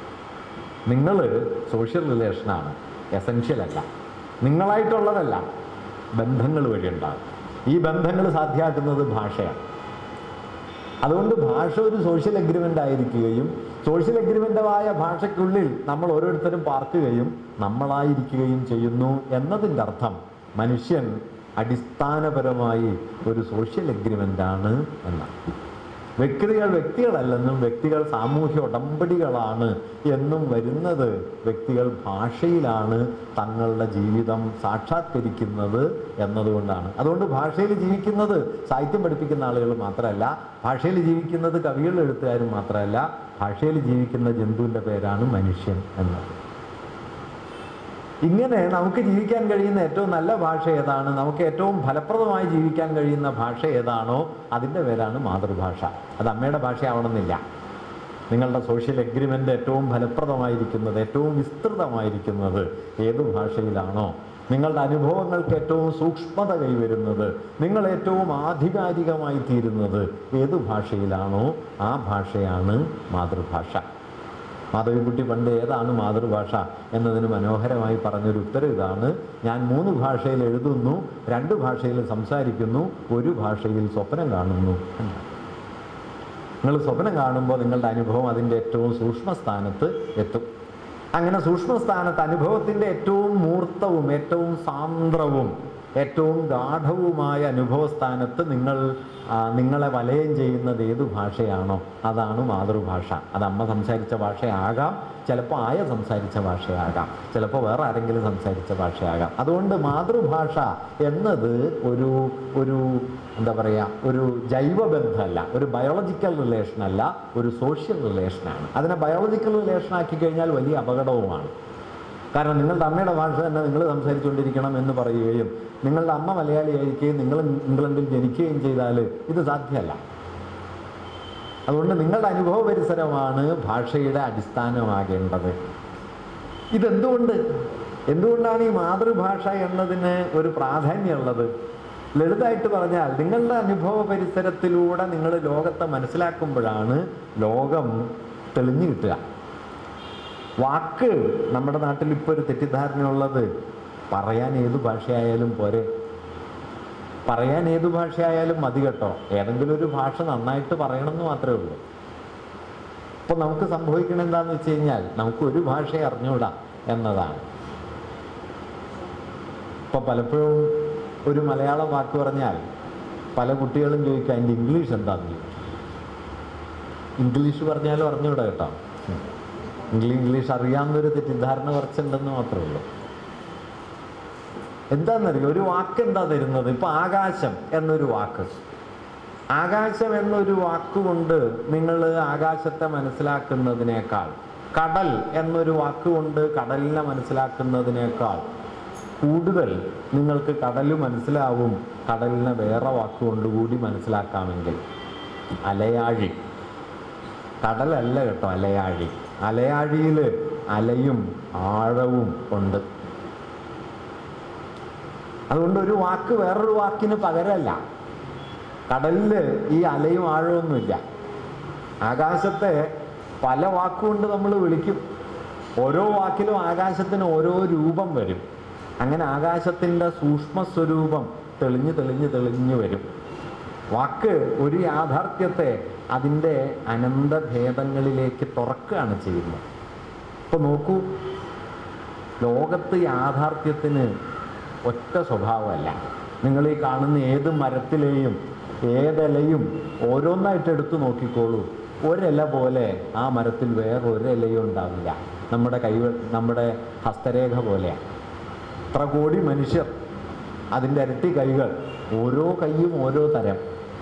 നിങ്ങൾ സോഷ്യൽ റിലേഷനാണ്, എസെൻഷ്യൽ അല്ല. നിങ്ങളായിട്ടുള്ളതല്ല, ബന്ധങ്ങൾ വഴി ഉണ്ടാകും. ഈ ബന്ധങ്ങൾ സാധ്യമാക്കുന്നത് ഭാഷയാണ്. അതുകൊണ്ട് ഭാഷ ഒരു സോഷ്യൽ എഗ്രിമെൻ്റ് ആയിരിക്കുകയും സോഷ്യൽ എഗ്രിമെൻ്റായ ഭാഷയ്ക്കുള്ളിൽ നമ്മൾ ഓരോരുത്തരും പാർക്കുകയും നമ്മളായിരിക്കുകയും ചെയ്യുന്നു എന്നതിൻ്റെ അർത്ഥം മനുഷ്യൻ അടിസ്ഥാനപരമായി ഒരു സോഷ്യൽ എഗ്രിമെൻ്റാണ് എന്നാണ്. വ്യക്തികൾ വ്യക്തികളല്ലെന്നും വ്യക്തികൾ സാമൂഹ്യ ഉടമ്പടികളാണ് എന്നും വരുന്നത് വ്യക്തികൾ ഭാഷയിലാണ് തങ്ങളുടെ ജീവിതം സാക്ഷാത്കരിക്കുന്നത് എന്നതുകൊണ്ടാണ്. അതുകൊണ്ട് ഭാഷയിൽ ജീവിക്കുന്നത് സാഹിത്യം പഠിപ്പിക്കുന്ന ആളുകൾ മാത്രമല്ല, ഭാഷയിൽ ജീവിക്കുന്നത് കവികൾ എഴുത്തുകാരും മാത്രമല്ല, ഭാഷയിൽ ജീവിക്കുന്ന ജന്തുവിൻ്റെ പേരാണ് മനുഷ്യൻ എന്നത്. ഇങ്ങനെ നമുക്ക് ജീവിക്കാൻ കഴിയുന്ന ഏറ്റവും നല്ല ഭാഷ ഏതാണ്, നമുക്ക് ഏറ്റവും ഫലപ്രദമായി ജീവിക്കാൻ കഴിയുന്ന ഭാഷ ഏതാണോ അതിൻ്റെ പേരാണ് മാതൃഭാഷ. അത് അമ്മയുടെ ഭാഷയാവണമെന്നില്ല. നിങ്ങളുടെ സോഷ്യൽ എഗ്രിമെൻ്റ് ഏറ്റവും ഫലപ്രദമായിരിക്കുന്നത്, ഏറ്റവും വിസ്തൃതമായിരിക്കുന്നത് ഏത് ഭാഷയിലാണോ, നിങ്ങളുടെ അനുഭവങ്ങൾക്ക് ഏറ്റവും സൂക്ഷ്മത കൈവരുന്നത്, നിങ്ങൾ ഏറ്റവും ആധികാരികമായി തീരുന്നത് ഏത് ഭാഷയിലാണോ ആ ഭാഷയാണ് മാതൃഭാഷ. മാധവിക്കുട്ടി പണ്ട് ഏതാണ് മാതൃഭാഷ എന്നതിന് മനോഹരമായി പറഞ്ഞൊരു ഉത്തരം ഇതാണ്: ഞാൻ മൂന്ന് ഭാഷയിൽ എഴുതുന്നു, രണ്ട് ഭാഷയിൽ സംസാരിക്കുന്നു, ഒരു ഭാഷയിൽ സ്വപ്നം കാണുന്നു എന്നാണ്. നിങ്ങൾ സ്വപ്നം കാണുമ്പോൾ നിങ്ങളുടെ അനുഭവം അതിൻ്റെ ഏറ്റവും സൂക്ഷ്മസ്ഥാനത്ത് എത്തും. അങ്ങനെ സൂക്ഷ്മസ്ഥാനത്ത് അനുഭവത്തിൻ്റെ ഏറ്റവും മൂർത്തവും ഏറ്റവും സാന്ദ്രവും ഏറ്റവും ഗാഠവുമായ അനുഭവസ്ഥാനത്ത് നിങ്ങൾ നിങ്ങളെ വലയം ചെയ്യുന്നത് ഏത് ഭാഷയാണോ അതാണ് മാതൃഭാഷ. അത് അമ്മ സംസാരിച്ച ഭാഷയാകാം, ചിലപ്പോൾ ആയ സംസാരിച്ച ഭാഷയാകാം, ചിലപ്പോൾ വേറെ ആരെങ്കിലും സംസാരിച്ച ഭാഷയാകാം. അതുകൊണ്ട് മാതൃഭാഷ എന്നത് ഒരു ഒരു എന്താ പറയുക, ഒരു ജൈവബന്ധമല്ല, ഒരു ബയോളജിക്കൽ റിലേഷനല്ല, ഒരു സോഷ്യൽ റിലേഷനാണ്. അതിനെ ബയോളജിക്കൽ റിലേഷനാക്കി കഴിഞ്ഞാൽ വലിയ അപകടവുമാണ്. കാരണം നിങ്ങളുടെ അമ്മയുടെ ഭാഷ തന്നെ നിങ്ങൾ സംസാരിച്ചുകൊണ്ടിരിക്കണം എന്ന് പറയുകയും നിങ്ങളുടെ അമ്മ മലയാളിയായിരിക്കുകയും നിങ്ങൾ ഇംഗ്ലണ്ടിൽ ജനിക്കുകയും ചെയ്താൽ ഇത് സാധ്യമല്ല. അതുകൊണ്ട് നിങ്ങളുടെ അനുഭവ പരിസരമാണ് ഭാഷയുടെ അടിസ്ഥാനമാകേണ്ടത്. ഇതെന്തുകൊണ്ട് എന്തുകൊണ്ടാണ് ഈ മാതൃഭാഷ എന്നതിന് ഒരു പ്രാധാന്യമുള്ളത്? ലളിതമായിട്ട് പറഞ്ഞാൽ നിങ്ങളുടെ അനുഭവ പരിസരത്തിലൂടെ നിങ്ങൾ ലോകത്തെ മനസ്സിലാക്കുമ്പോഴാണ് ലോകം തെളിഞ്ഞു കിട്ടുക. വാക്ക് നമ്മുടെ നാട്ടിൽ ഇപ്പോൾ ഒരു തെറ്റിദ്ധാരണയുള്ളത്, പറയാൻ ഏതു ഭാഷയായാലും പോരെ, പറയാൻ ഏതു ഭാഷയായാലും മതി കേട്ടോ, ഏതെങ്കിലും ഒരു ഭാഷ നന്നായിട്ട് പറയണമെന്ന് മാത്രമേ ഉള്ളൂ. അപ്പോൾ നമുക്ക് സംഭവിക്കണം എന്താണെന്ന് വെച്ച് കഴിഞ്ഞാൽ നമുക്ക് ഒരു ഭാഷയെ അറിഞ്ഞുകൂടാ എന്നതാണ്. ഇപ്പോൾ പലപ്പോഴും ഒരു മലയാള വാക്ക് പറഞ്ഞാൽ പല കുട്ടികളും ചോദിക്കുക അതിൻ്റെ ഇംഗ്ലീഷ് എന്താണെന്ന് ചോദിക്കും. ഇംഗ്ലീഷ് പറഞ്ഞാലും അറിഞ്ഞുകൂടാ കേട്ടോ. ഇംഗ്ലീഷ് ഇംഗ്ലീഷ് അറിയാവുന്നൊരു തെറ്റിദ്ധാരണ കുറച്ചുണ്ടെന്ന് മാത്രമേ ഉള്ളൂ. എന്താണെന്നറിയോ, ഒരു വാക്ക് എന്താ തരുന്നത്? ഇപ്പം ആകാശം എന്നൊരു വാക്ക്, ആകാശം എന്നൊരു വാക്കുകൊണ്ട് നിങ്ങൾ ആകാശത്തെ മനസ്സിലാക്കുന്നതിനേക്കാൾ, കടൽ എന്നൊരു വാക്കുകൊണ്ട് കടലിനെ മനസ്സിലാക്കുന്നതിനേക്കാൾ കൂടുതൽ നിങ്ങൾക്ക് കടൽ മനസ്സിലാവും കടലിനെ വേറെ വാക്കുകൊണ്ടുകൂടി മനസ്സിലാക്കാമെങ്കിൽ. അലയാഴി, കടലല്ല കേട്ടോ അലയാഴി. അലയാഴിയിൽ അലയും ആഴവും ഉണ്ട്. അതുകൊണ്ട് ഒരു വാക്ക് വേറൊരു വാക്കിന് പകരമല്ല. കടലിൽ ഈ അലയും ആഴമൊന്നുമില്ല. ആകാശത്തെ പല വാക്കുകൊണ്ട് നമ്മൾ വിളിക്കും. ഓരോ വാക്കിലും ആകാശത്തിന് ഓരോ രൂപം വരും. അങ്ങനെ ആകാശത്തിൻ്റെ സൂക്ഷ്മസ്വരൂപം തെളിഞ്ഞ് തെളിഞ്ഞ് തെളിഞ്ഞു വരും. വാക്ക് ഒരു യാഥാർത്ഥ്യത്തെ അതിൻ്റെ അനന്തഭേദങ്ങളിലേക്ക് തുറക്കുകയാണ് ചെയ്യുന്നത്. ഇപ്പോൾ നോക്കൂ, ലോകത്ത് യാഥാർത്ഥ്യത്തിന് ഒറ്റ സ്വഭാവമല്ല. നിങ്ങൾ ഈ കാണുന്ന ഏത് മരത്തിലെയും ഏതിലയും ഓരോന്നായിട്ട് എടുത്തു നോക്കിക്കോളൂ. ഒരില പോലെ ആ മരത്തിൽ വേറൊരിലയും ഉണ്ടാവില്ല. നമ്മുടെ കൈ നമ്മുടെ ഹസ്തരേഖ പോലെയാണ്. എത്ര കോടി മനുഷ്യർ, അതിൻ്റെ ഇരട്ടി കൈകൾ, ഓരോ കൈയും ഓരോ തരം.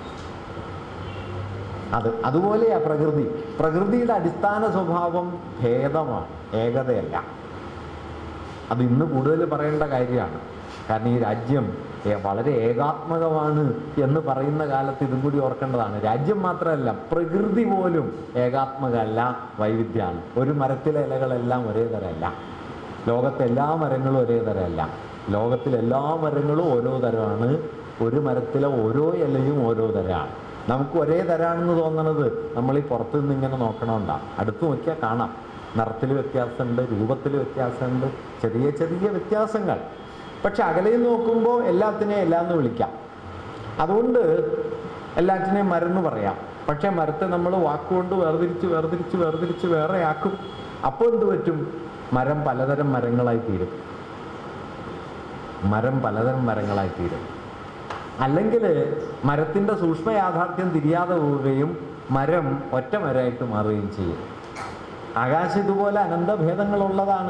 അത് അതുപോലെയാ പ്രകൃതി. പ്രകൃതിയുടെ അടിസ്ഥാന സ്വഭാവം ഭേദമാണ്, ഏകതയല്ല. അത് ഇന്ന് കൂടുതൽ പറയേണ്ട കാര്യമാണ്. കാരണം ഈ രാജ്യം വളരെ ഏകാത്മകമാണ് എന്ന് പറയുന്ന കാലത്ത് ഇതും കൂടി ഓർക്കേണ്ടതാണ്. രാജ്യം മാത്രമല്ല, പ്രകൃതി പോലും ഏകാത്മകമല്ല, വൈവിധ്യമാണ്. ഒരു മരത്തിലെ ഇലകളെല്ലാം ഒരേ തരമല്ല. ലോകത്തെ എല്ലാ മരങ്ങളും ഒരേ തരമല്ല. ലോകത്തിലെ എല്ലാ മരങ്ങളും ഓരോ തരമാണ്. ഒരു മരത്തിലെ ഓരോ ഇലയും ഓരോ തരമാണ്. നമുക്ക് ഒരേ തരാണെന്ന് തോന്നണത് നമ്മൾ ഈ പുറത്തു നിന്ന് ഇങ്ങനെ നോക്കണോണ്ടാ. അടുത്ത് നോക്കിയാൽ കാണാം, നിറത്തിൽ വ്യത്യാസമുണ്ട്, രൂപത്തിൽ വ്യത്യാസമുണ്ട്, ചെറിയ ചെറിയ വ്യത്യാസങ്ങൾ. പക്ഷെ അകലയിൽ നോക്കുമ്പോൾ എല്ലാത്തിനെയും എല്ലാം എന്ന് വിളിക്കാം. അതുകൊണ്ട് എല്ലാറ്റിനെയും മരമെന്ന് പറയാം. പക്ഷെ മരത്തെ നമ്മൾ വാക്കുകൊണ്ട് വേർതിരിച്ച് വേർതിരിച്ച് വേർതിരിച്ച് വേറെയാക്കും. അപ്പോൾ എന്ത് പറ്റും? മരം പലതരം മരങ്ങളായി തീരും. മരം പലതരം മരങ്ങളായി തീരും. അല്ലെങ്കിൽ മരത്തിൻ്റെ സൂക്ഷ്മ യാഥാർത്ഥ്യം തിരിയാതെ പോവുകയും മരം ഒറ്റ മരമായിട്ട് മാറുകയും ചെയ്യും. ആകാശം ഇതുപോലെ അനന്തഭേദങ്ങളുള്ളതാണ്.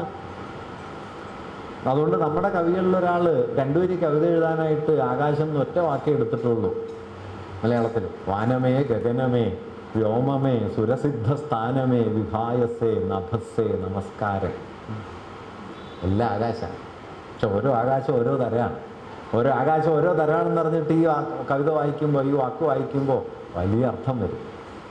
അതുകൊണ്ട് നമ്മുടെ കവികളിലൊരാൾ രണ്ടുപേരി കവിത എഴുതാനായിട്ട് ആകാശം എന്ന് ഒറ്റ വാക്കേ എടുത്തിട്ടുള്ളൂ മലയാളത്തിൽ. വാനമേ ഗഗനമേ വ്യോമമേ സുരസിദ്ധ സ്ഥാനമേ വിഭായസേ നഭസ്സേ നമസ്കാരം. എല്ലാ ആകാശമാണ്. പക്ഷെ ഓരോ ആകാശം ഓരോ തരമാണ്. ഓരോ ആകാശം ഓരോ തരമാണെന്ന് പറഞ്ഞിട്ട് ഈ കവിത വായിക്കുമ്പോൾ, ഈ വാക്ക് വായിക്കുമ്പോൾ വലിയ അർത്ഥം വരും.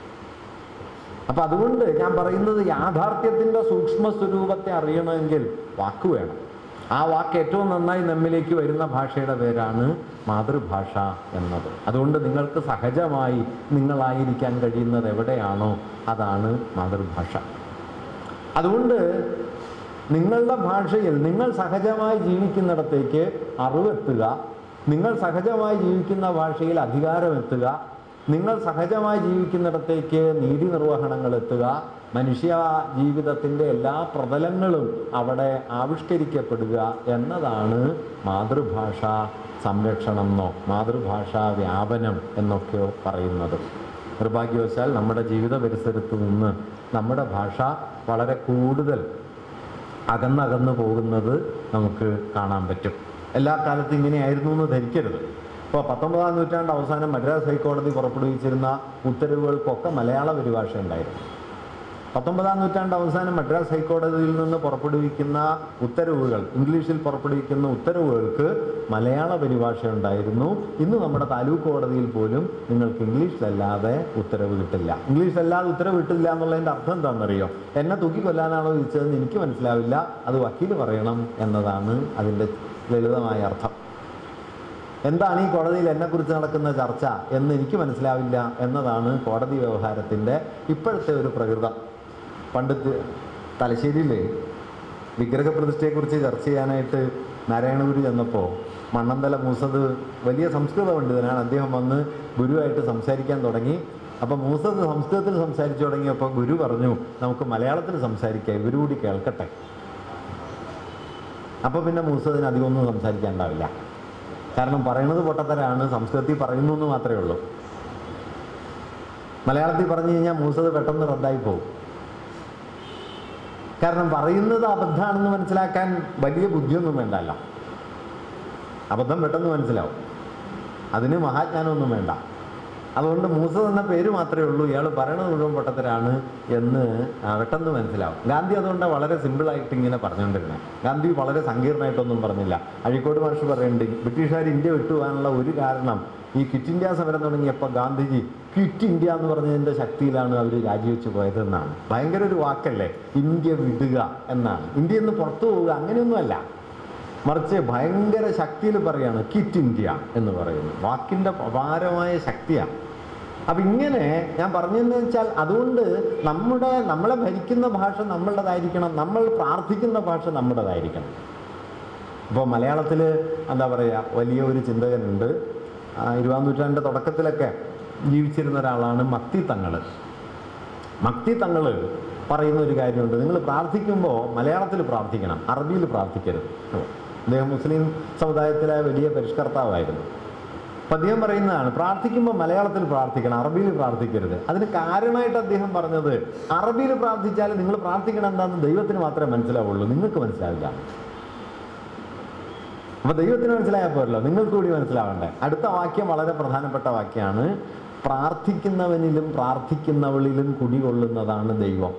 അപ്പം അതുകൊണ്ട് ഞാൻ പറയുന്നത്, യാഥാർത്ഥ്യത്തിൻ്റെ സൂക്ഷ്മ സ്വരൂപത്തെ അറിയണമെങ്കിൽ വാക്ക് വേണം. ആ വാക്ക് ഏറ്റവും നന്നായി നമ്മിലേക്ക് വരുന്ന ഭാഷയുടെ പേരാണ് മാതൃഭാഷ എന്നത്. അതുകൊണ്ട് നിങ്ങൾക്ക് സഹജമായി നിങ്ങളായിരിക്കാൻ കഴിയുന്നത് എവിടെയാണോ അതാണ് മാതൃഭാഷ. അതുകൊണ്ട് നിങ്ങളുടെ ഭാഷയിൽ നിങ്ങൾ സഹജമായി ജീവിക്കുന്നിടത്തേക്ക് അറിവെത്തുക, നിങ്ങൾ സഹജമായി ജീവിക്കുന്ന ഭാഷയിൽ അധികാരമെത്തുക, നിങ്ങൾ സഹജമായി ജീവിക്കുന്നിടത്തേക്ക് നീതി നിർവഹണങ്ങൾ എത്തുക, മനുഷ്യ ജീവിതത്തിൻ്റെ എല്ലാ പ്രതലങ്ങളും അവിടെ ആവിഷ്കരിക്കപ്പെടുക എന്നതാണ് മാതൃഭാഷ സംരക്ഷണം എന്നോ മാതൃഭാഷാ വ്യാപനം എന്നൊക്കെയോ പറയുന്നത്. നിർഭാഗ്യവശാൽ നമ്മുടെ ജീവിത പരിസരത്ത് നിന്ന് നമ്മുടെ ഭാഷ വളരെ കൂടുതൽ അകന്നകന്നു പോകുന്നത് നമുക്ക് കാണാൻ പറ്റും. എല്ലാ കാലത്തും ഇങ്ങനെയായിരുന്നു എന്ന് ധരിക്കരുത്. ഇപ്പോൾ പത്തൊമ്പതാം നൂറ്റാണ്ട് അവസാനം മദ്രാസ് ഹൈക്കോടതി പുറപ്പെടുവിച്ചിരുന്ന ഉത്തരവുകൾക്കൊക്കെ മലയാള പരിഭാഷ ഉണ്ടായിരുന്നു. പത്തൊമ്പതാം നൂറ്റാണ്ട് അവസാനം മദ്രാസ് ഹൈക്കോടതിയിൽ നിന്ന് പുറപ്പെടുവിക്കുന്ന ഉത്തരവുകൾ, ഇംഗ്ലീഷിൽ പുറപ്പെടുവിക്കുന്ന ഉത്തരവുകൾക്ക് മലയാള പരിഭാഷ ഉണ്ടായിരുന്നു. ഇന്ന് നമ്മുടെ താലൂക്ക് കോടതിയിൽ പോലും നിങ്ങൾക്ക് ഇംഗ്ലീഷിലല്ലാതെ ഉത്തരവ് കിട്ടില്ല. ഇംഗ്ലീഷിലല്ലാതെ ഉത്തരവ് കിട്ടില്ല എന്നുള്ളതിൻ്റെ അർത്ഥം എന്താണെന്നറിയോ? എന്നെ തൂക്കി കൊല്ലാനാണോ ചോദിച്ചതെന്ന് എനിക്ക് മനസ്സിലാവില്ല, അത് വക്കീൽ പറയണം എന്നതാണ് അതിൻ്റെ ലളിതമായ അർത്ഥം. എന്താണ് ഈ കോടതിയിൽ എന്നെക്കുറിച്ച് നടക്കുന്ന ചർച്ച എന്ന് എനിക്ക് മനസ്സിലാവില്ല എന്നതാണ് കോടതി വ്യവഹാരത്തിൻ്റെ ഇപ്പോഴത്തെ ഒരു പ്രകൃതം. പണ്ട് തലശ്ശേരിയിൽ വിഗ്രഹപ്രതിഷ്ഠയെക്കുറിച്ച് ചർച്ച ചെയ്യാനായിട്ട് നാരായണഗുരു ചെന്നപ്പോൾ മണ്ണന്തല മൂസദ് വലിയ സംസ്കൃത പണ്ഡിതനാണ്. അദ്ദേഹം വന്ന് ഗുരുവായിട്ട് സംസാരിക്കാൻ തുടങ്ങി. അപ്പം മൂസദ് സംസ്കൃതത്തിൽ സംസാരിച്ചു തുടങ്ങിയപ്പോൾ ഗുരു പറഞ്ഞു, നമുക്ക് മലയാളത്തിൽ സംസാരിക്കാം, ഗുരു കൂടി കേൾക്കട്ടെ. അപ്പോൾ പിന്നെ മൂസദിന് അധികമൊന്നും സംസാരിക്കാനുണ്ടാവില്ല. കാരണം പറയുന്നത് പൊട്ടത്തരാണ്, സംസ്കൃതത്തിൽ പറയുന്നു എന്ന് മാത്രമേ ഉള്ളൂ. മലയാളത്തിൽ പറഞ്ഞു കഴിഞ്ഞാൽ മൂസത് പെട്ടെന്ന് റദ്ദായി പോകും. കാരണം പറയുന്നത് അബദ്ധമാണെന്ന് മനസ്സിലാക്കാൻ വലിയ ബുദ്ധിയൊന്നും വേണ്ടല്ലോ. അബദ്ധം പെട്ടെന്ന് മനസ്സിലാവും, അതിന് മഹാജ്ഞാനമൊന്നും വേണ്ട. അതുകൊണ്ട് മൂസ എന്ന പേര് മാത്രമേ ഉള്ളൂ, ഇയാൾ പറയണത് മുഴുവൻ പൊട്ടത്തരാണ് എന്ന് പെട്ടെന്ന് മനസ്സിലാവും. ഗാന്ധി അതുകൊണ്ട് വളരെ സിമ്പിളായിട്ട് ഇങ്ങനെ പറഞ്ഞുകൊണ്ടിരുന്നത്. ഗാന്ധി വളരെ സങ്കീർണമായിട്ടൊന്നും പറഞ്ഞില്ല. അഴീക്കോട് മാഷ് പറയുന്നുണ്ട്, ബ്രിട്ടീഷുകാർ ഇന്ത്യ വിട്ടുപോകാനുള്ള ഒരു കാരണം ഈ ക്വിറ്റ് ഇന്ത്യ സമരം തുടങ്ങിയപ്പോൾ ഗാന്ധിജി ക്വിറ്റ് ഇന്ത്യ എന്ന് പറഞ്ഞതിൻ്റെ ശക്തിയിലാണ് അവർ രാജിവെച്ച് പോയതെന്നാണ്. ഭയങ്കര ഒരു വാക്കല്ലേ, ഇന്ത്യ വിടുക എന്നാണ്. ഇന്ത്യ നിന്ന് പുറത്തു പോവുക അങ്ങനെയൊന്നുമല്ല, മറിച്ച് ഭയങ്കര ശക്തിയിൽ പറയാണ് ക്വിറ്റ് ഇന്ത്യ എന്ന് പറയുന്നത്. വാക്കിൻ്റെ അപാരമായ ശക്തിയാണ്. അപ്പം ഇങ്ങനെ ഞാൻ പറഞ്ഞതെന്ന് വെച്ചാൽ, അതുകൊണ്ട് നമ്മുടെ നമ്മളെ ഭരിക്കുന്ന ഭാഷ നമ്മളുടേതായിരിക്കണം, നമ്മൾ പ്രാർത്ഥിക്കുന്ന ഭാഷ നമ്മുടേതായിരിക്കണം. ഇപ്പോൾ മലയാളത്തിൽ എന്താ പറയുക, വലിയ ഒരു ചിന്തകനുണ്ട്, ഇരുപതാം നൂറ്റാണ്ട് തുടക്കത്തിലൊക്കെ ജീവിച്ചിരുന്ന ഒരാളാണ് മക്തി തങ്ങൾ. മക്തി തങ്ങൾ പറയുന്ന ഒരു കാര്യമുണ്ട്, നിങ്ങൾ പ്രാർത്ഥിക്കുമ്പോൾ മലയാളത്തിൽ പ്രാർത്ഥിക്കണം, അറബിയിൽ പ്രാർത്ഥിക്കരുത്. അദ്ദേഹം മുസ്ലിം സമുദായത്തിലെ വലിയ പരിഷ്കർത്താവായിരുന്നു. അപ്പം അദ്ദേഹം പറയുന്നതാണ്, പ്രാർത്ഥിക്കുമ്പോൾ മലയാളത്തിൽ പ്രാർത്ഥിക്കണം, അറബിയിൽ പ്രാർത്ഥിക്കരുത്. അതിന് കാരണമായിട്ട് അദ്ദേഹം പറഞ്ഞത്, അറബിയിൽ പ്രാർത്ഥിച്ചാൽ നിങ്ങൾ പ്രാർത്ഥിക്കണം എന്താണെന്ന് ദൈവത്തിന് മാത്രമേ മനസ്സിലാവുള്ളൂ, നിങ്ങൾക്ക് മനസ്സിലാവില്ല. അപ്പോൾ ദൈവത്തിന് മനസ്സിലായാൽ പോരല്ലോ, നിങ്ങൾക്ക് കൂടി മനസ്സിലാവണ്ടേ. അടുത്ത വാക്യം വളരെ പ്രധാനപ്പെട്ട വാക്യമാണ്, പ്രാർത്ഥിക്കുന്നവനിലും പ്രാർത്ഥിക്കുന്നവളിലും കുടികൊള്ളുന്നതാണ് ദൈവം.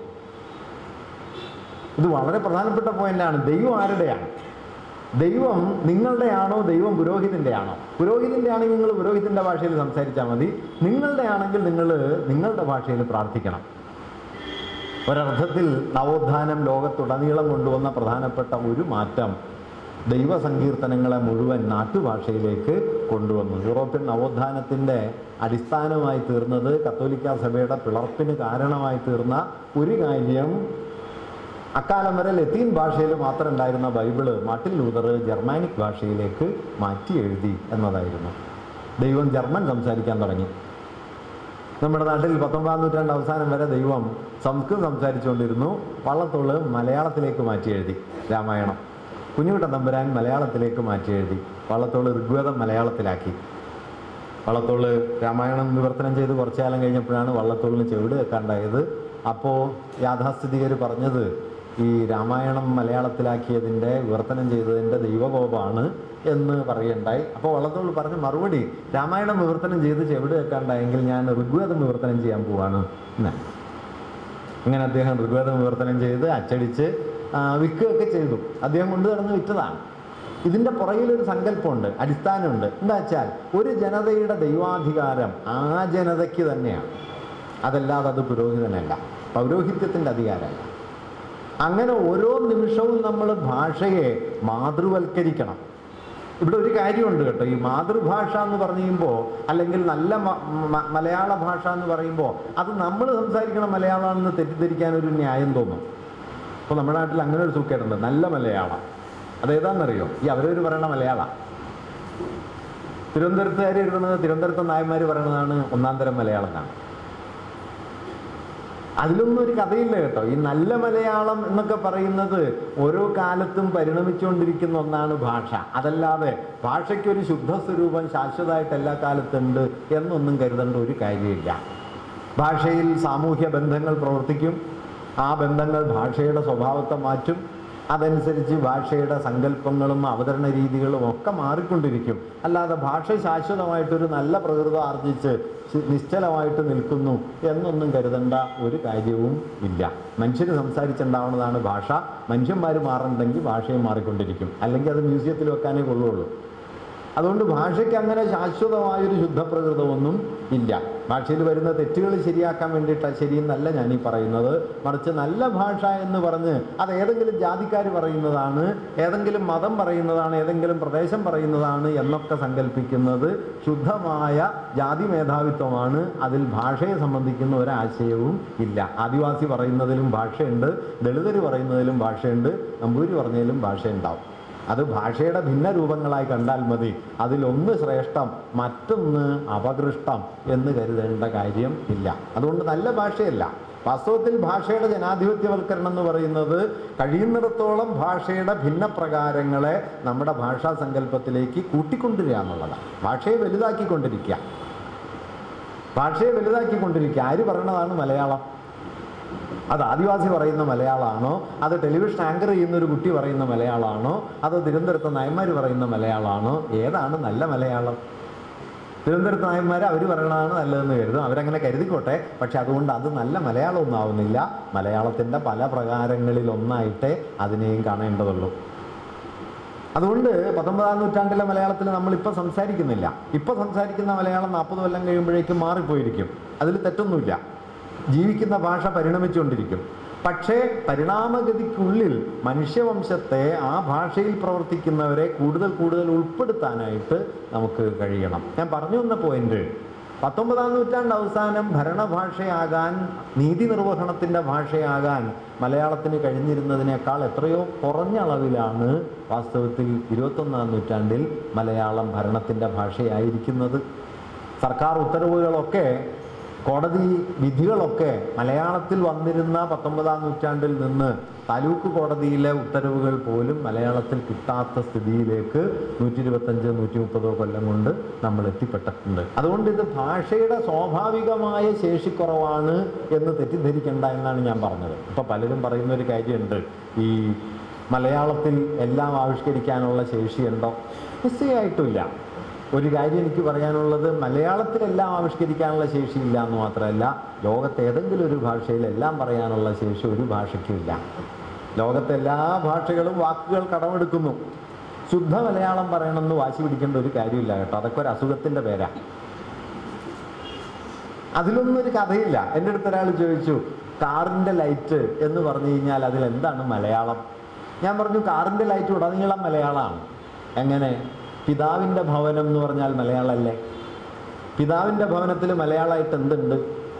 ഇത് വളരെ പ്രധാനപ്പെട്ട പോയിന്റാണ്. ദൈവം ആരുടെയാണ്? ദൈവം നിങ്ങളുടെയാണോ, ദൈവം പുരോഹിതൻ്റെ ആണോ? പുരോഹിതൻ്റെ ആണെങ്കിൽ നിങ്ങൾ പുരോഹിതൻ്റെ ഭാഷയിൽ സംസാരിച്ചാൽ മതി. നിങ്ങളുടെ ആണെങ്കിൽ നിങ്ങൾ നിങ്ങളുടെ ഭാഷയിൽ പ്രാർത്ഥിക്കണം. ഒരർത്ഥത്തിൽ നവോത്ഥാനം ലോകത്തുടനീളം കൊണ്ടുവന്ന പ്രധാനപ്പെട്ട ഒരു മാറ്റം ദൈവസങ്കീർത്തനങ്ങളെ മുഴുവൻ നാട്ടുഭാഷയിലേക്ക് കൊണ്ടുവന്നു. യൂറോപ്യൻ നവോത്ഥാനത്തിൻ്റെ അടിസ്ഥാനമായി തീർന്നത്, കത്തോലിക്ക സഭയുടെ പിളർപ്പിന് കാരണമായി തീർന്ന ഒരു കാര്യം, അക്കാലം വരെ ലത്തീൻ ഭാഷയിൽ മാത്രം ഉണ്ടായിരുന്ന ബൈബിള് മാർട്ടിൻ ലൂതർ ജർമാനിക് ഭാഷയിലേക്ക് മാറ്റി എഴുതി എന്നതായിരുന്നു. ദൈവം ജർമ്മൻ സംസാരിക്കാൻ തുടങ്ങി. നമ്മുടെ നാട്ടിൽ പത്തൊമ്പതാം നൂറ്റാണ്ട് അവസാനം വരെ ദൈവം സംസ്കൃതം സംസാരിച്ചുകൊണ്ടിരുന്നു. വള്ളത്തോള് മലയാളത്തിലേക്ക് മാറ്റി എഴുതി രാമായണം. കുഞ്ഞുകുട്ടൻ തമ്പുരാൻ മലയാളത്തിലേക്ക് മാറ്റി എഴുതി. വള്ളത്തോള് ഋഗ്വേദം മലയാളത്തിലാക്കി. വള്ളത്തോള് രാമായണം വിവർത്തനം ചെയ്ത് കുറച്ചു കാലം കഴിഞ്ഞപ്പോഴാണ് വള്ളത്തോളിന് ചെവിട് വെക്കാണ്ടായത്. അപ്പോൾ യാഥാസ്ഥിതികർ പറഞ്ഞത് ഈ രാമായണം മലയാളത്തിലാക്കിയതിൻ്റെ വിവർത്തനം ചെയ്തതിൻ്റെ ദൈവകോപമാണ് എന്ന് പറയുണ്ടായി. അപ്പോൾ വള്ളത്തോൾ പറഞ്ഞ മറുപടി, രാമായണം വിവർത്തനം ചെയ്ത് ചെവിട് വെക്കാണ്ടായെങ്കിൽ ഞാൻ ഋഗ്വേദം വിവർത്തനം ചെയ്യാൻ പോവാണ് എന്ന്. അങ്ങനെ അദ്ദേഹം ഋഗ്വേദം വിവർത്തനം ചെയ്ത് അച്ചടിച്ച് വിൽക്കുകയൊക്കെ ചെയ്തു. അദ്ദേഹം കൊണ്ടു നടന്ന് വിറ്റതാണ്. ഇതിൻ്റെ പുറകിലൊരു സങ്കല്പമുണ്ട്, അടിസ്ഥാനമുണ്ട്. എന്താ വെച്ചാൽ ഒരു ജനതയുടെ ദൈവാധികാരം ആ ജനതയ്ക്ക് തന്നെയാണ്, അതല്ലാതെ അത് പുരോഹിതനല്ല, പൗരോഹിത്യത്തിൻ്റെ അധികാരമല്ല. അങ്ങനെ ഓരോ നിമിഷവും നമ്മൾ ഭാഷയെ മാതൃവൽക്കരിക്കണം. ഇവിടെ ഒരു കാര്യമുണ്ട് കേട്ടോ, ഈ മാതൃഭാഷ എന്ന് പറയുമ്പോൾ അല്ലെങ്കിൽ നല്ല മലയാള ഭാഷ എന്ന് പറയുമ്പോൾ അത് നമ്മൾ സംസാരിക്കണ മലയാളമാണെന്ന് തെറ്റിദ്ധരിക്കാൻ ഒരു ന്യായം തോന്നും. അപ്പോൾ നമ്മുടെ നാട്ടിൽ അങ്ങനെ ഒരു സൂക്കേടുണ്ട്, നല്ല മലയാളം. അതേതാണെന്നറിയോ? ഈ അവരവർ പറയണ മലയാളം. തിരുവനന്തപുരത്തുകാർ എഴുതുന്നത് തിരുവനന്തപുരത്തെ നായന്മാർ പറയണതാണ് ഒന്നാം തരം മലയാളം എന്നാണ്. അതിലൊന്നും ഒരു കഥയില്ല കേട്ടോ. ഈ നല്ല മലയാളം എന്നൊക്കെ പറയുന്നത് ഓരോ കാലത്തും പരിണമിച്ചുകൊണ്ടിരിക്കുന്ന ഒന്നാണ് ഭാഷ. അതല്ലാതെ ഭാഷയ്ക്കൊരു ശുദ്ധ സ്വരൂപം ശാശ്വതമായിട്ട് എല്ലാ കാലത്തുണ്ട് എന്നൊന്നും കരുതേണ്ട ഒരു കാര്യമില്ല. ഭാഷയിൽ സാമൂഹ്യ ബന്ധങ്ങൾ പ്രവർത്തിക്കും. ആ ബന്ധങ്ങൾ ഭാഷയുടെ സ്വഭാവത്തെ മാറ്റും. അതനുസരിച്ച് ഭാഷയുടെ സങ്കല്പങ്ങളും അവതരണ രീതികളും ഒക്കെ മാറിക്കൊണ്ടിരിക്കും. അല്ലാതെ ഭാഷ ശാശ്വതമായിട്ടൊരു നല്ല പ്രകൃതം ആർജിച്ച് നിശ്ചലമായിട്ട് നിൽക്കുന്നു എന്നൊന്നും കരുതേണ്ട ഒരു കാര്യവും ഇല്ല. മനുഷ്യർ സംസാരിച്ചുണ്ടാവുന്നതാണ് ഭാഷ. മനുഷ്യന്മാർ മാറണ്ടെങ്കിൽ ഭാഷയും മാറിക്കൊണ്ടിരിക്കും, അല്ലെങ്കിൽ അത് മ്യൂസിയത്തിൽ വെക്കാനേ കൊള്ളുള്ളൂ. അതുകൊണ്ട് ഭാഷയ്ക്ക് അങ്ങനെ ശാശ്വതമായൊരു ശുദ്ധപ്രകൃതമൊന്നും ഇല്ല. ഭാഷയിൽ വരുന്ന തെറ്റുകൾ ശരിയാക്കാൻ വേണ്ടിയിട്ടാണ് ശരിയെന്നല്ല ഞാനീ പറയുന്നത്. മറിച്ച് നല്ല ഭാഷ എന്ന് പറഞ്ഞ് അത് ഏതെങ്കിലും ജാതിക്കാർ പറയുന്നതാണ്, ഏതെങ്കിലും മതം പറയുന്നതാണ്, ഏതെങ്കിലും പ്രദേശം പറയുന്നതാണ് എന്നൊക്കെ സങ്കല്പിക്കുന്നത് ശുദ്ധമായ ജാതി മേധാവിത്വമാണ്. അതിൽ ഭാഷയെ സംബന്ധിക്കുന്ന ഒരാശയവും ഇല്ല. ആദിവാസി പറയുന്നതിലും ഭാഷയുണ്ട്, ദളിതർ പറയുന്നതിലും ഭാഷയുണ്ട്, നമ്പൂരി പറഞ്ഞതിലും ഭാഷയുണ്ടാവും. അത് ഭാഷയുടെ ഭിന്ന രൂപങ്ങളായി കണ്ടാൽ മതി. അതിലൊന്ന് ശ്രേഷ്ഠം, മറ്റൊന്ന് അപകൃഷ്ടം എന്ന് കരുതേണ്ട കാര്യം ഇല്ല. അതുകൊണ്ട് നല്ല ഭാഷയല്ല. വാസ്തവത്തിൽ ഭാഷയുടെ ജനാധിപത്യവൽക്കരണം എന്ന് പറയുന്നത് കഴിയുന്നിടത്തോളം ഭാഷയുടെ ഭിന്ന പ്രകാരങ്ങളെ നമ്മുടെ ഭാഷാ സങ്കല്പത്തിലേക്ക് കൂട്ടിക്കൊണ്ടുവരിക എന്നുള്ളതാണ്. ഭാഷയെ വലുതാക്കിക്കൊണ്ടിരിക്കുക, ഭാഷയെ വലുതാക്കിക്കൊണ്ടിരിക്കുക. ആര് പറയണതാണ് മലയാളം? അത് ആദിവാസി പറയുന്ന മലയാളമാണോ? അത് ടെലിവിഷൻ ആങ്കർ ചെയ്യുന്ന ഒരു കുട്ടി പറയുന്ന മലയാളമാണോ? അത് തിരുവനന്തപുരത്തെ നായന്മാർ പറയുന്ന മലയാളമാണോ? ഏതാണ് നല്ല മലയാളം? തിരുവനന്തപുരത്ത് നായന്മാർ അവർ പറയണതാണ് നല്ലതെന്ന് കരുതും, അവരങ്ങനെ കരുതിക്കോട്ടെ. പക്ഷെ അതുകൊണ്ട് അത് നല്ല മലയാളമൊന്നും ആവുന്നില്ല. മലയാളത്തിൻ്റെ പല പ്രകാരങ്ങളിൽ ഒന്നായിട്ടേ അതിനെയും കാണേണ്ടതുള്ളൂ. അതുകൊണ്ട് പത്തൊമ്പതാം നൂറ്റാണ്ടിലെ മലയാളത്തിൽ നമ്മളിപ്പോൾ സംസാരിക്കുന്നില്ല. ഇപ്പോൾ സംസാരിക്കുന്ന മലയാളം നാൽപ്പത് കൊല്ലം കഴിയുമ്പോഴേക്കും മാറിപ്പോയിരിക്കും. അതിൽ തെറ്റൊന്നുമില്ല. ജീവിക്കുന്ന ഭാഷ പരിണമിച്ചുകൊണ്ടിരിക്കും. പക്ഷേ പരിണാമഗതിക്കുള്ളിൽ മനുഷ്യവംശത്തെ, ആ ഭാഷയിൽ പ്രവർത്തിക്കുന്നവരെ കൂടുതൽ കൂടുതൽ ഉൾപ്പെടുത്താനായിട്ട് നമുക്ക് കഴിയണം. ഞാൻ പറഞ്ഞു വന്ന പോയിന്റ്, പത്തൊമ്പതാം നൂറ്റാണ്ട് അവസാനം ഭരണഭാഷയാകാൻ, നീതി നിർവഹണത്തിൻ്റെ ഭാഷയാകാൻ മലയാളത്തിന് കഴിഞ്ഞിരുന്നതിനേക്കാൾ എത്രയോ കുറഞ്ഞ അളവിലാണ് വാസ്തവത്തിൽ ഇരുപത്തൊന്നാം നൂറ്റാണ്ടിൽ മലയാളം ഭരണത്തിൻ്റെ ഭാഷയായിരിക്കുന്നത്. സർക്കാർ ഉത്തരവുകളൊക്കെ, കോടതി വിധികളൊക്കെ മലയാളത്തിൽ വന്നിരുന്ന പത്തൊമ്പതാം നൂറ്റാണ്ടിൽ നിന്ന് താലൂക്ക് കോടതിയിലെ ഉത്തരവുകൾ പോലും മലയാളത്തിൽ കിട്ടാത്ത സ്ഥിതിയിലേക്ക് നൂറ്റി ഇരുപത്തഞ്ച് നൂറ്റി മുപ്പതോ കൊല്ലം കൊണ്ട് നമ്മൾ എത്തിപ്പെട്ടിട്ടുണ്ട്. അതുകൊണ്ട് ഇത് ഭാഷയുടെ സ്വാഭാവികമായ ശേഷിക്കുറവാണ് എന്ന് തെറ്റിദ്ധരിക്കേണ്ട എന്നാണ് ഞാൻ പറഞ്ഞത്. ഇപ്പോൾ പലരും പറയുന്ന ഒരു കാര്യമുണ്ട്, ഈ മലയാളത്തിൽ എല്ലാം ആവിഷ്കരിക്കാനുള്ള ശേഷിയുണ്ടോ? നിശ്ചയമായിട്ടുമില്ല. ഒരു കാര്യം എനിക്ക് പറയാനുള്ളത്, മലയാളത്തിലെല്ലാം ആവിഷ്കരിക്കാനുള്ള ശേഷിയില്ല എന്ന് മാത്രമല്ല, ലോകത്തെ ഏതെങ്കിലും ഒരു ഭാഷയിൽ എല്ലാം പറയാനുള്ള ശേഷി ഒരു ഭാഷയ്ക്കുമില്ല. ലോകത്തെ എല്ലാ ഭാഷകളും വാക്കുകൾ കടമെടുക്കുന്നു. ശുദ്ധ മലയാളം പറയണമെന്ന് വാശി പിടിക്കേണ്ട ഒരു കാര്യമില്ല കേട്ടോ. അതൊക്കെ ഒരു അസുഖത്തിൻ്റെ പേരാ. അതിലൊന്നും ഒരു കഥയില്ല. എൻ്റെ അടുത്ത് ഒരാൾ ചോദിച്ചു, കാറിൻ്റെ ലൈറ്റ് എന്ന് പറഞ്ഞു കഴിഞ്ഞാൽ അതിലെന്താണ് മലയാളം? ഞാൻ പറഞ്ഞു, കാറിൻ്റെ ലൈറ്റ് ഉടനീളം മലയാളമാണ്. എങ്ങനെ? പിതാവിൻ്റെ ഭവനം എന്ന് പറഞ്ഞാൽ മലയാളമല്ലേ? പിതാവിൻ്റെ ഭവനത്തിൽ മലയാളമായിട്ട് എന്തുണ്ട്?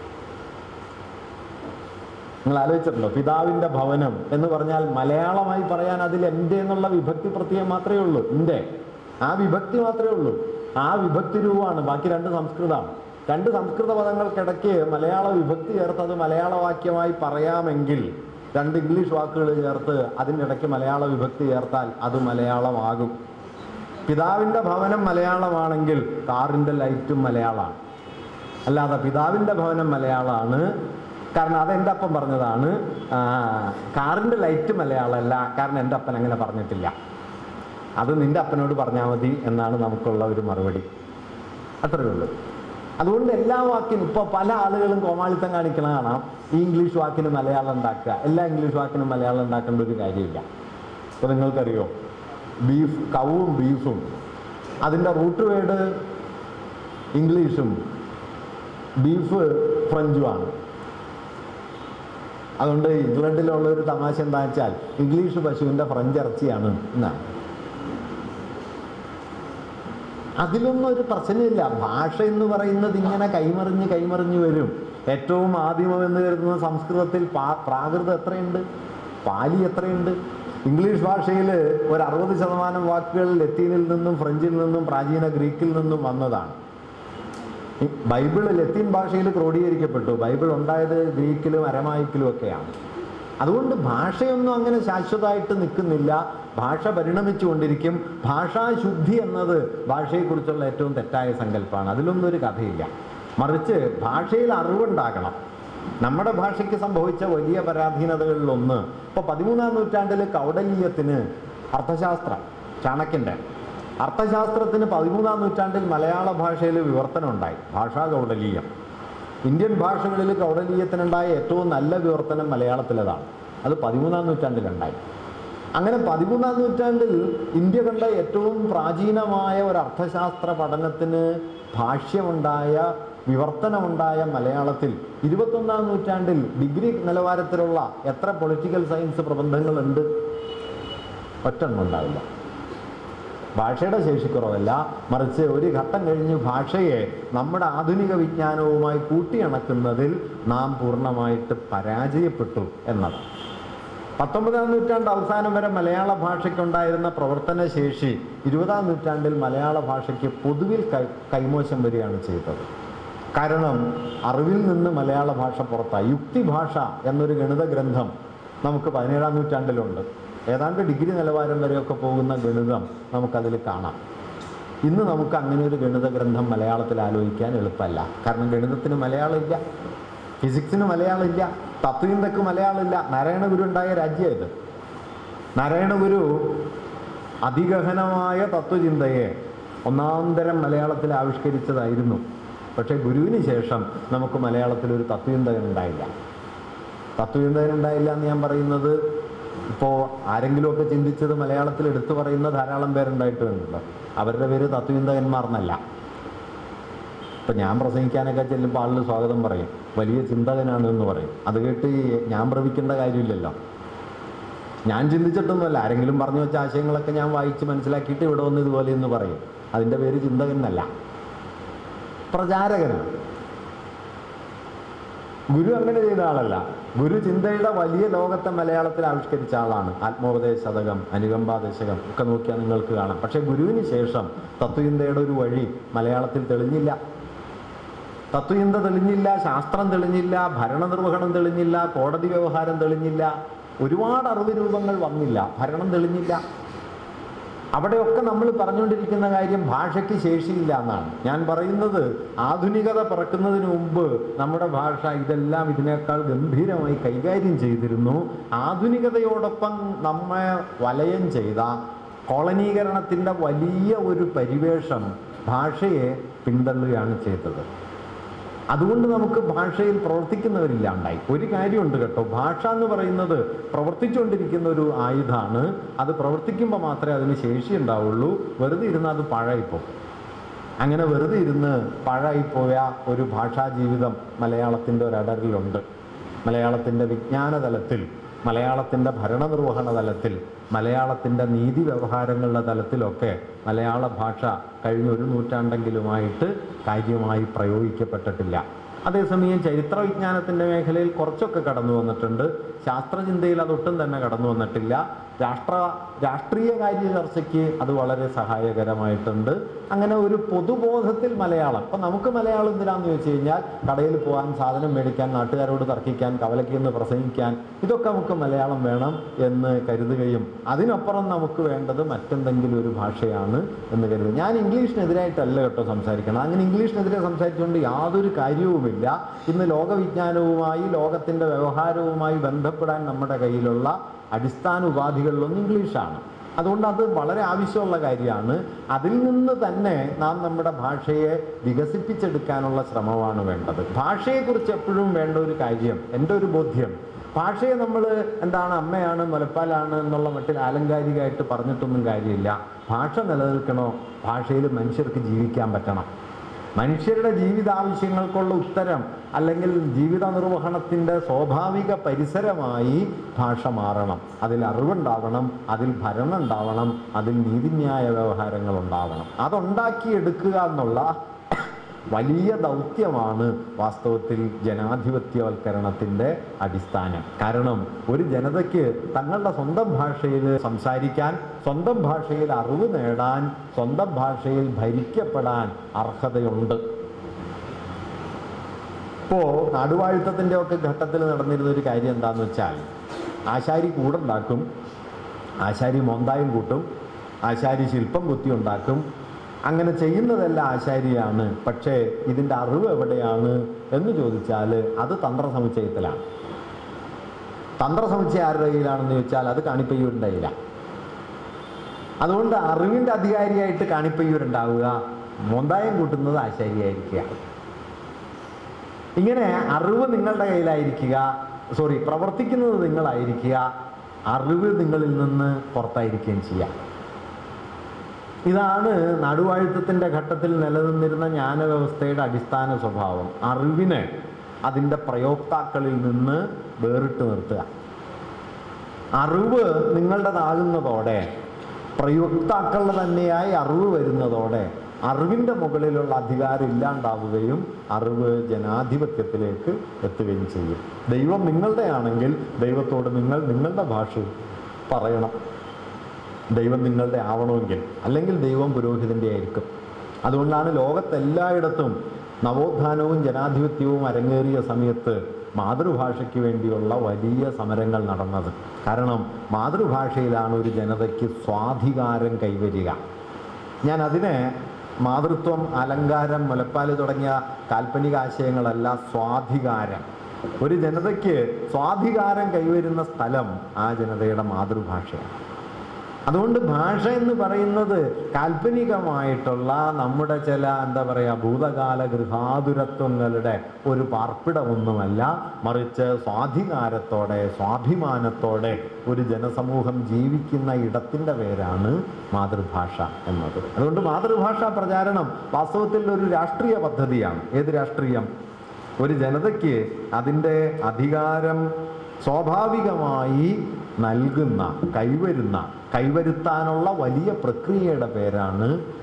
നിങ്ങൾ ആലോചിച്ചിട്ടുണ്ടോ? പിതാവിൻ്റെ ഭവനം എന്ന് പറഞ്ഞാൽ മലയാളമായി പറയാൻ അതിൽ എൻ്റെ എന്നുള്ള വിഭക്തി പ്രത്യയം മാത്രമേ ഉള്ളൂ. എൻ്റെ ആ വിഭക്തി മാത്രമേ ഉള്ളൂ. ആ വിഭക്തി രൂപമാണ്. ബാക്കി രണ്ട് സംസ്കൃതമാണ്. രണ്ട് സംസ്കൃത പദങ്ങൾക്കിടയ്ക്ക് മലയാള വിഭക്തി ചേർത്ത് അത് മലയാള വാക്യമായി പറയാമെങ്കിൽ, രണ്ട് ഇംഗ്ലീഷ് വാക്കുകൾ ചേർത്ത് അതിൻ്റെ ഇടയ്ക്ക് മലയാള വിഭക്തി ചേർത്താൽ അത് മലയാളമാകും. പിതാവിൻ്റെ ഭവനം മലയാളമാണെങ്കിൽ കാറിൻ്റെ ലൈറ്റും മലയാളമാണ്. അല്ലാതെ പിതാവിൻ്റെ ഭവനം മലയാളമാണ് കാരണം അതെൻ്റെ അപ്പം പറഞ്ഞതാണ്, കാറിൻ്റെ ലൈറ്റ് മലയാളമല്ല കാരണം എൻ്റെ അപ്പൻ അങ്ങനെ പറഞ്ഞിട്ടില്ല, അത് നിൻ്റെ അപ്പനോട് പറഞ്ഞാൽ മതി എന്നാണ് നമുക്കുള്ള ഒരു മറുപടി. അത്രയേ ഉള്ളൂ. അതുകൊണ്ട് എല്ലാ വാക്കിനും ഇപ്പോൾ പല ആളുകളും കോമാളിത്തം കാണിക്കണ കാണാം, ഈ ഇംഗ്ലീഷ് വാക്കിന് മലയാളം ഉണ്ടാക്കുക, എല്ലാ ഇംഗ്ലീഷ് വാക്കിനും മലയാളം ഉണ്ടാക്കേണ്ട ഒരു കാര്യമില്ല. ഇപ്പോൾ നിങ്ങൾക്കറിയോ ബീഫ്, കവും ബീഫും അതിൻ്റെ റൂട്ട് വേർഡ് ഇംഗ്ലീഷും ബീഫ് ഫ്രഞ്ചുമാണ്. അതുകൊണ്ട് ഇംഗ്ലണ്ടിലുള്ള ഒരു തമാശ എന്താ വെച്ചാൽ ഇംഗ്ലീഷ് പശുവിൻ്റെ ഫ്രഞ്ച് ഇറച്ചിയാണ് എന്നാണ്. അതിലൊന്നും ഒരു പ്രശ്നമില്ല. ഭാഷ എന്ന് പറയുന്നത് ഇങ്ങനെ കൈമറിഞ്ഞ് കൈമറിഞ്ഞ് വരും. ഏറ്റവും ആദിമം എന്ന് കരുതുന്ന സംസ്കൃതത്തിൽ പാ പ്രാകൃതം എത്രയുണ്ട്, പാലി എത്രയുണ്ട്. ഇംഗ്ലീഷ് ഭാഷയിൽ ഒരു അറുപത് ശതമാനം വാക്കുകൾ ലത്തീനിൽ നിന്നും ഫ്രഞ്ചിൽ നിന്നും പ്രാചീന ഗ്രീക്കിൽ നിന്നും വന്നതാണ്. ബൈബിള് ലത്തീൻ ഭാഷയിൽ ക്രോഡീകരിക്കപ്പെട്ടു. ബൈബിൾ ഉണ്ടായത് ഗ്രീക്കിലും അരമായിക്കിലും ഒക്കെയാണ്. അതുകൊണ്ട് ഭാഷയൊന്നും അങ്ങനെ ശാശ്വതമായിട്ട് നിൽക്കുന്നില്ല. ഭാഷ പരിണമിച്ചുകൊണ്ടിരിക്കും. ഭാഷാശുദ്ധി എന്നത് ഭാഷയെക്കുറിച്ചുള്ള ഏറ്റവും തെറ്റായ സങ്കല്പമാണ്. അതിലൊന്നും ഒരു കഥയില്ല. മറിച്ച് ഭാഷയിൽ അറിവുണ്ടാകണം. നമ്മുടെ ഭാഷയ്ക്ക് സംഭവിച്ച വലിയ പരാധീനതകളിലൊന്ന്, ഇപ്പോൾ പതിമൂന്നാം നൂറ്റാണ്ടിൽ കൗഡലീയത്തിന് അർത്ഥശാസ്ത്രം, ചാണക്യൻ്റെ അർത്ഥശാസ്ത്രത്തിന് പതിമൂന്നാം നൂറ്റാണ്ടിൽ മലയാള ഭാഷയിൽ വിവർത്തനം ഉണ്ടായി. ഭാഷാ കൗഡലീയം. ഇന്ത്യൻ ഭാഷകളിൽ കൗഡലീയത്തിനുണ്ടായ ഏറ്റവും നല്ല വിവർത്തനം മലയാളത്തിലേതാണ്. അത് പതിമൂന്നാം നൂറ്റാണ്ടിലുണ്ടായി. അങ്ങനെ പതിമൂന്നാം നൂറ്റാണ്ടിൽ ഇന്ത്യ കണ്ട ഏറ്റവും പ്രാചീനമായ ഒരു അർത്ഥശാസ്ത്ര പഠനത്തിന് ഭാഷ്യമുണ്ടായ, വിവർത്തനമുണ്ടായ മലയാളത്തിൽ ഇരുപത്തൊന്നാം നൂറ്റാണ്ടിൽ ഡിഗ്രി നിലവാരത്തിലുള്ള എത്ര പൊളിറ്റിക്കൽ സയൻസ് പ്രബന്ധങ്ങളുണ്ട്? ഒറ്റൊന്നും ഉണ്ടാവില്ല. ഭാഷയുടെ ശേഷിക്കുറവല്ല, മറിച്ച് ഒരു ഘട്ടം കഴിഞ്ഞ് ഭാഷയെ നമ്മുടെ ആധുനിക വിജ്ഞാനവുമായി കൂട്ടിയിണക്കുന്നതിൽ നാം പൂർണ്ണമായിട്ട് പരാജയപ്പെട്ടു എന്നതാണ്. പത്തൊമ്പതാം നൂറ്റാണ്ട് അവസാനം വരെ മലയാള ഭാഷയ്ക്കുണ്ടായിരുന്ന പ്രവർത്തന ശേഷി ഇരുപതാം നൂറ്റാണ്ടിൽ മലയാള ഭാഷയ്ക്ക് പൊതുവിൽ കൈ കൈമോശം വരികയാണ് ചെയ്തത്. കാരണം അറിവിൽ നിന്ന് മലയാള ഭാഷ പുറത്തായി. യുക്തിഭാഷ എന്നൊരു ഗണിത ഗ്രന്ഥം നമുക്ക് പതിനേഴാം നൂറ്റാണ്ടിലുണ്ട്. ഏതാണ്ട് ഡിഗ്രി നിലവാരം വരെയൊക്കെ പോകുന്ന ഗണിതം നമുക്കതിൽ കാണാം. ഇന്ന് നമുക്ക് അങ്ങനെ ഒരു ഗണിത ഗ്രന്ഥം മലയാളത്തിൽ ആലോചിക്കാൻ എളുപ്പമല്ല. കാരണം ഗണിതത്തിന് മലയാളമില്ല, ഫിസിക്സിന് മലയാളമില്ല, തത്വചിന്തക്ക് മലയാളമില്ല. നാരായണ ഗുരു ഉണ്ടായ രാജ്യം ഇത്. നാരായണ ഗുരു അതിഗഹനമായ തത്വചിന്തയെ ഒന്നാന്തരം മലയാളത്തിൽ ആവിഷ്കരിച്ചതായിരുന്നു. പക്ഷേ ഗുരുവിന് ശേഷം നമുക്ക് മലയാളത്തിൽ ഒരു തത്വചിന്തകൻ ഉണ്ടായില്ല. തത്വചിന്തകൻ ഉണ്ടായില്ല എന്ന് ഞാൻ പറയുന്നത്, ഇപ്പോൾ ആരെങ്കിലുമൊക്കെ ചിന്തിച്ചത് മലയാളത്തിൽ എടുത്തു പറയുന്ന ധാരാളം പേരുണ്ടായിട്ടുണ്ടല്ലോ. അവരുടെ പേര് തത്വചിന്തകന്മാർ എന്നല്ല. ഇപ്പം ഞാൻ പ്രസംഗിക്കാനൊക്കെ ചെല്ലുമ്പോൾ ആളുകൾ സ്വാഗതം പറയും, വലിയ ചിന്തകനാണ് എന്ന് പറയും. അത് കേട്ട് ഞാൻ ഭ്രമിക്കേണ്ട കാര്യമില്ലല്ലോ. ഞാൻ ചിന്തിച്ചിട്ടൊന്നുമല്ല, ആരെങ്കിലും പറഞ്ഞു വെച്ച ആശയങ്ങളൊക്കെ ഞാൻ വായിച്ച് മനസ്സിലാക്കിയിട്ട് ഇവിടെ വന്ന് ഇതുപോലെ എന്ന് പറയും. അതിൻ്റെ പേര് ചിന്തകനല്ല, പ്രചാരകനാണ്. ഗുരു അങ്ങനെ ചെയ്ത ആളല്ല. ഗുരു ചിന്തയുടെ വലിയ ലോകത്തെ മലയാളത്തിൽ ആവിഷ്കരിച്ച ആളാണ്. ആത്മോപദേശ ശതകം, അനുകമ്പാ ദശകം ഒക്കെ നോക്കിയാൽ നിങ്ങൾക്ക് കാണാം. പക്ഷേ ഗുരുവിന് ശേഷം തത്വചിന്തയുടെ ഒരു വഴി മലയാളത്തിൽ തെളിഞ്ഞില്ല. തത്വചിന്ത തെളിഞ്ഞില്ല, ശാസ്ത്രം തെളിഞ്ഞില്ല, ഭരണനിർവഹണം തെളിഞ്ഞില്ല, കോടതി വ്യവഹാരം തെളിഞ്ഞില്ല, ഒരുപാട് അറിവ് രൂപങ്ങൾ വന്നില്ല, ഭരണം തെളിഞ്ഞില്ല. അവിടെയൊക്കെ നമ്മൾ പറഞ്ഞുകൊണ്ടിരിക്കുന്ന കാര്യം ഭാഷയ്ക്ക് ശേഷിയില്ല എന്നാണ്. ഞാൻ പറയുന്നത് ആധുനികത പിറക്കുന്നതിന് മുമ്പ് നമ്മുടെ ഭാഷ ഇതെല്ലാം ഇതിനേക്കാൾ ഗംഭീരമായി കൈകാര്യം ചെയ്തിരുന്നു. ആധുനികതയോടൊപ്പം നമ്മെ വലയം ചെയ്ത കോളനീകരണത്തിൻ്റെ വലിയ ഒരു പരിവേഷം ഭാഷയെ പിന്തള്ളുകയാണ് ചെയ്തത്. അതുകൊണ്ട് നമുക്ക് ഭാഷയിൽ പ്രവർത്തിക്കുന്നവരില്ലാണ്ടായി. ഒരു കാര്യമുണ്ട് കേട്ടോ, ഭാഷ എന്ന് പറയുന്നത് പ്രവർത്തിച്ചുകൊണ്ടിരിക്കുന്ന ഒരു ആയുധമാണ്. അത് പ്രവർത്തിക്കുമ്പോൾ മാത്രമേ അതിന് ശേഷി ഉണ്ടാവുള്ളൂ. വെറുതെ ഇരുന്ന് അത് പാഴായിപ്പോകും. അങ്ങനെ വെറുതെ ഇരുന്ന് പാഴായിപ്പോയ ഒരു ഭാഷാ ജീവിതം മലയാളത്തിൻ്റെ ഒരടരിലുണ്ട്. മലയാളത്തിൻ്റെ വിജ്ഞാന തലത്തിൽ, മലയാളത്തിൻ്റെ ഭരണനിർവഹണ തലത്തിൽ, മലയാളത്തിൻ്റെ നീതി വ്യവഹാരങ്ങളുടെ തലത്തിലൊക്കെ മലയാള ഭാഷ കഴിഞ്ഞ ഒരു നൂറ്റാണ്ടെങ്കിലുമായിട്ട് കാര്യമായി പ്രയോഗിക്കപ്പെട്ടിട്ടില്ല. അതേസമയം ചരിത്ര വിജ്ഞാനത്തിൻ്റെ മേഖലയിൽ കുറച്ചൊക്കെ കടന്നു വന്നിട്ടുണ്ട്. ശാസ്ത്രചിന്തയിൽ അതൊട്ടും തന്നെ കടന്നു വന്നിട്ടില്ല. രാഷ്ട്ര രാഷ്ട്രീയ കാര്യ ചർച്ചയ്ക്ക് അത് വളരെ സഹായകരമായിട്ടുണ്ട്. അങ്ങനെ ഒരു പൊതുബോധത്തിൽ മലയാളം, ഇപ്പം നമുക്ക് മലയാളം എന്തിനാന്ന് ചോദിച്ചു കഴിഞ്ഞാൽ കടയിൽ പോകാൻ, സാധനം മേടിക്കാൻ, നാട്ടുകാരോട് തർക്കിക്കാൻ, കവലയ്ക്ക് നിന്ന് പ്രസംഗിക്കാൻ, ഇതൊക്കെ നമുക്ക് മലയാളം വേണം എന്ന് കരുതുകയും അതിനപ്പുറം നമുക്ക് വേണ്ടത് മറ്റെന്തെങ്കിലും ഒരു ഭാഷയാണ് എന്ന് കരുതുക. ഞാൻ ഇംഗ്ലീഷിനെതിരായിട്ടല്ല കേട്ടോ സംസാരിക്കണം. അങ്ങനെ ഇംഗ്ലീഷിനെതിരെ സംസാരിച്ചുകൊണ്ട് യാതൊരു കാര്യവുമില്ല. ഇന്ന് ലോകവിജ്ഞാനവുമായി, ലോകത്തിൻ്റെ വ്യവഹാരവുമായി ബന്ധപ്പെടാൻ നമ്മുടെ കയ്യിലുള്ള അടിസ്ഥാന ഉപാധികളിലൊന്നും ഇംഗ്ലീഷാണ്. അതുകൊണ്ട് അത് വളരെ ആവശ്യമുള്ള കാര്യമാണ്. അതിൽ നിന്ന് തന്നെ നാം നമ്മുടെ ഭാഷയെ വികസിപ്പിച്ചെടുക്കാനുള്ള ശ്രമമാണ് വേണ്ടത്. ഭാഷയെക്കുറിച്ച് എപ്പോഴും വേണ്ട ഒരു കാര്യം, എൻ്റെ ഒരു ബോധ്യം, ഭാഷയെ നമ്മൾ എന്താണ് അമ്മയാണ്, മുലപ്പാലാണ് എന്നുള്ള മട്ടിൽ ആലങ്കാരികമായിട്ട് പറഞ്ഞിട്ടൊന്നും കാര്യമില്ല. ഭാഷ നിലനിൽക്കണോ, ഭാഷയിൽ മനുഷ്യർക്ക് ജീവിക്കാൻ പറ്റണം. മനുഷ്യരുടെ ജീവിതാവശ്യങ്ങൾക്കുള്ള ഉത്തരം അല്ലെങ്കിൽ ജീവിത നിർവഹണത്തിൻ്റെ സ്വാഭാവിക പരിസരമായി ഭാഷ മാറണം. അതിൽ അറിവുണ്ടാവണം, അതിൽ ഭരണം ഉണ്ടാവണം, അതിൽ നീതിന്യായ വ്യവഹാരങ്ങൾ ഉണ്ടാവണം. അതുണ്ടാക്കിയെടുക്കുക എന്നുള്ള വലിയ ദൗത്യമാണ് വാസ്തവത്തിൽ ജനാധിപത്യവൽക്കരണത്തിൻ്റെ അടിസ്ഥാനം. കാരണം ഒരു ജനതയ്ക്ക് തങ്ങളുടെ സ്വന്തം ഭാഷയിൽ സംസാരിക്കാൻ, സ്വന്തം ഭാഷയിൽ അറിവ് നേടാൻ, സ്വന്തം ഭാഷയിൽ ഭരിക്കപ്പെടാൻ അർഹതയുണ്ട്. ഇപ്പോൾ നാടുവാഴുത്തത്തിൻ്റെ ഒക്കെ ഘട്ടത്തിൽ നടന്നിരുന്ന ഒരു കാര്യം എന്താണെന്ന് വെച്ചാൽ, ആശാരി കൂടുണ്ടാക്കും, ആശാരി മോന്തായം കൂട്ടും, ആശാരി ശില്പം കുത്തി ഉണ്ടാക്കും. അങ്ങനെ ചെയ്യുന്നതെല്ലാം ആശാരിയാണ്. പക്ഷേ ഇതിൻ്റെ അറിവ് എവിടെയാണ് എന്ന് ചോദിച്ചാൽ അത് തന്ത്രസമുച്ചയത്തിലാണ്. തന്ത്രസമുച്ചയം ആരുടെ കയ്യിലാണെന്ന് ചോദിച്ചാൽ അത് കാണിപ്പയ്യൂരിൻ്റെ കയ്യിലാണ്. അതുകൊണ്ട് അറിവിൻ്റെ അധികാരിയായിട്ട് കാണിപ്പയ്യൂരുണ്ടാവുക, മോന്തായം കൂട്ടുന്നത് ആശാരിയായിരിക്കുക. ഇങ്ങനെ അറിവ് നിങ്ങളുടെ കയ്യിലായിരിക്കുക, സോറി പ്രവർത്തിക്കുന്നത് നിങ്ങളായിരിക്കുക, അറിവ് നിങ്ങളിൽ നിന്ന് പുറത്തായിരിക്കുകയും ചെയ്യാം. ഇതാണ് നടുവാഴുത്തത്തിൻ്റെ ഘട്ടത്തിൽ നിലനിന്നിരുന്ന ജ്ഞാനവ്യവസ്ഥയുടെ അടിസ്ഥാന സ്വഭാവം. അറിവിനെ അതിൻ്റെ പ്രയോക്താക്കളിൽ നിന്ന് വേറിട്ട് നിർത്തുക. അറിവ് നിങ്ങളുടേതാകുന്നതോടെ, പ്രയോക്താക്കളുടെ തന്നെയായി അറിവ് വരുന്നതോടെ അറിവിൻ്റെ മുകളിലുള്ള അധികാരം ഇല്ലാണ്ടാവുകയും അറിവ് ജനാധിപത്യത്തിലേക്ക് എത്തുകയും ചെയ്യും. ദൈവം നിങ്ങളുടെ ആണെങ്കിൽ ദൈവത്തോട് നിങ്ങൾ നിങ്ങളുടെ ഭാഷ പറയണം. ദൈവം നിങ്ങളുടെ ആവണമെങ്കിൽ, അല്ലെങ്കിൽ ദൈവം പുരോഹിതൻ്റെ ആയിരിക്കും. അതുകൊണ്ടാണ് ലോകത്തെല്ലായിടത്തും നവോത്ഥാനവും ജനാധിപത്യവും അരങ്ങേറിയ സമയത്ത് മാതൃഭാഷയ്ക്ക് വേണ്ടിയുള്ള വലിയ സമരങ്ങൾ നടന്നത്. കാരണം മാതൃഭാഷയിലാണ് ഒരു ജനതയ്ക്ക് സ്വാധികാരം കൈവരിക. ഞാൻ അതിനെ മാതൃത്വം, അലങ്കാരം, മുലപ്പാൽ തുടങ്ങിയ കാൽപ്പനിക ആശയങ്ങളല്ല, സ്വാധികാരം. ഒരു ജനതയ്ക്ക് സ്വാധികാരം കൈവരുന്ന സ്ഥലം ആ ജനതയുടെ മാതൃഭാഷയാണ്. അതുകൊണ്ട് ഭാഷ എന്ന് പറയുന്നത് കാൽപ്പനികമായിട്ടുള്ള നമ്മുടെ ചില എന്താ പറയുക ഭൂതകാല ഗൃഹാതുരത്വങ്ങളുടെ ഒരു പാർപ്പിടമൊന്നുമല്ല, മറിച്ച് സ്വാധികാരത്തോടെ, സ്വാഭിമാനത്തോടെ ഒരു ജനസമൂഹം ജീവിക്കുന്ന ഇടത്തിൻ്റെ പേരാണ് മാതൃഭാഷ എന്നത്. അതുകൊണ്ട് മാതൃഭാഷാ പ്രചാരണം വാസ്തവത്തിൽ ഒരു രാഷ്ട്രീയ പദ്ധതിയാണ്. ഏത് രാഷ്ട്രീയം? ഒരു ജനതയ്ക്ക് അതിൻ്റെ അധികാരം സ്വാഭാവികമായി നൽകുന്ന, കൈവരുന്ന, കൈവരുത്താനുള്ള വലിയ പ്രക്രിയയുടെ പേരാണ്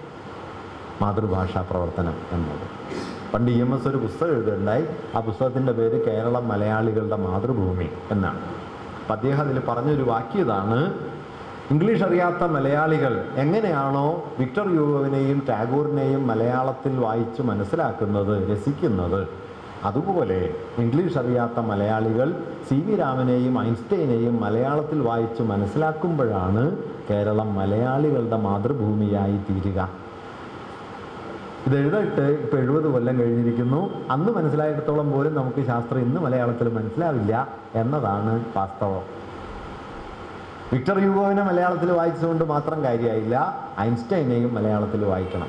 മാതൃഭാഷാ പ്രവർത്തനം എന്നത്. പണ്ട് ഇ എം എസ് ഒരു പുസ്തകം എഴുതുണ്ടായി. ആ പുസ്തകത്തിൻ്റെ പേര് കേരളം മലയാളികളുടെ മാതൃഭൂമി എന്നാണ്. അപ്പം അദ്ദേഹം അതിൽ പറഞ്ഞൊരു വാക്യതാണ്, ഇംഗ്ലീഷ് അറിയാത്ത മലയാളികൾ എങ്ങനെയാണോ വിക്ടർ ഹ്യൂഗോവിനെയും ടാഗോറിനെയും മലയാളത്തിൽ വായിച്ച് മനസ്സിലാക്കുന്നത്, രസിക്കുന്നത്, അതുപോലെ ഇംഗ്ലീഷ് അറിയാത്ത മലയാളികൾ സി വി രാമനെയും ഐൻസ്റ്റൈനെയും മലയാളത്തിൽ വായിച്ച് മനസ്സിലാക്കുമ്പോഴാണ് കേരളം മലയാളികളുടെ മാതൃഭൂമിയായി തീരുക. ഇത് എഴുതിയിട്ട് ഇപ്പോൾ എഴുപത് കൊല്ലം കഴിഞ്ഞിരിക്കുന്നു. അന്ന് മനസ്സിലായിടത്തോളം പോലും നമുക്ക് ശാസ്ത്രം ഇന്ന് മലയാളത്തിൽ മനസ്സിലാവില്ല എന്നതാണ് വാസ്തവം. വിക്ടർ ഹ്യൂഗോവിനെ മലയാളത്തിൽ വായിച്ചുകൊണ്ട് മാത്രം കാര്യമായില്ല, ഐൻസ്റ്റൈനെയും മലയാളത്തിൽ വായിക്കണം.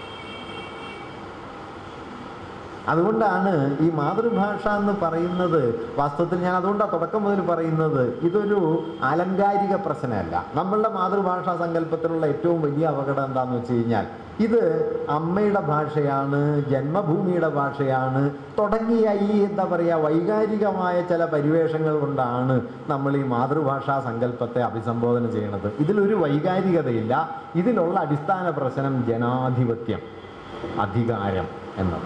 അതുകൊണ്ടാണ് ഈ മാതൃഭാഷ എന്ന് പറയുന്നത് വാസ്തവത്തിൽ, ഞാൻ അതുകൊണ്ടാണ് തുടക്കം മുതൽ പറയുന്നത്, ഇതൊരു ആലങ്കാരിക പ്രശ്നമല്ല. നമ്മളുടെ മാതൃഭാഷാ സങ്കല്പത്തിലുള്ള ഏറ്റവും വലിയ അപകടം എന്താണെന്ന് വെച്ച് കഴിഞ്ഞാൽ, ഇത് അമ്മയുടെ ഭാഷയാണ്, ജന്മഭൂമിയുടെ ഭാഷയാണ് തുടങ്ങിയ ഈ എന്താ പറയുക വൈകാരികമായ ചില പരിവേഷങ്ങൾ കൊണ്ടാണ് നമ്മൾ ഈ മാതൃഭാഷാ സങ്കല്പത്തെ അഭിസംബോധന ചെയ്യുന്നത്. ഇതിലൊരു വൈകാരികതയില്ല. ഇതിലുള്ള അടിസ്ഥാന പ്രശ്നം ജനാധിപത്യം, അധികാരം എന്നതാണ്.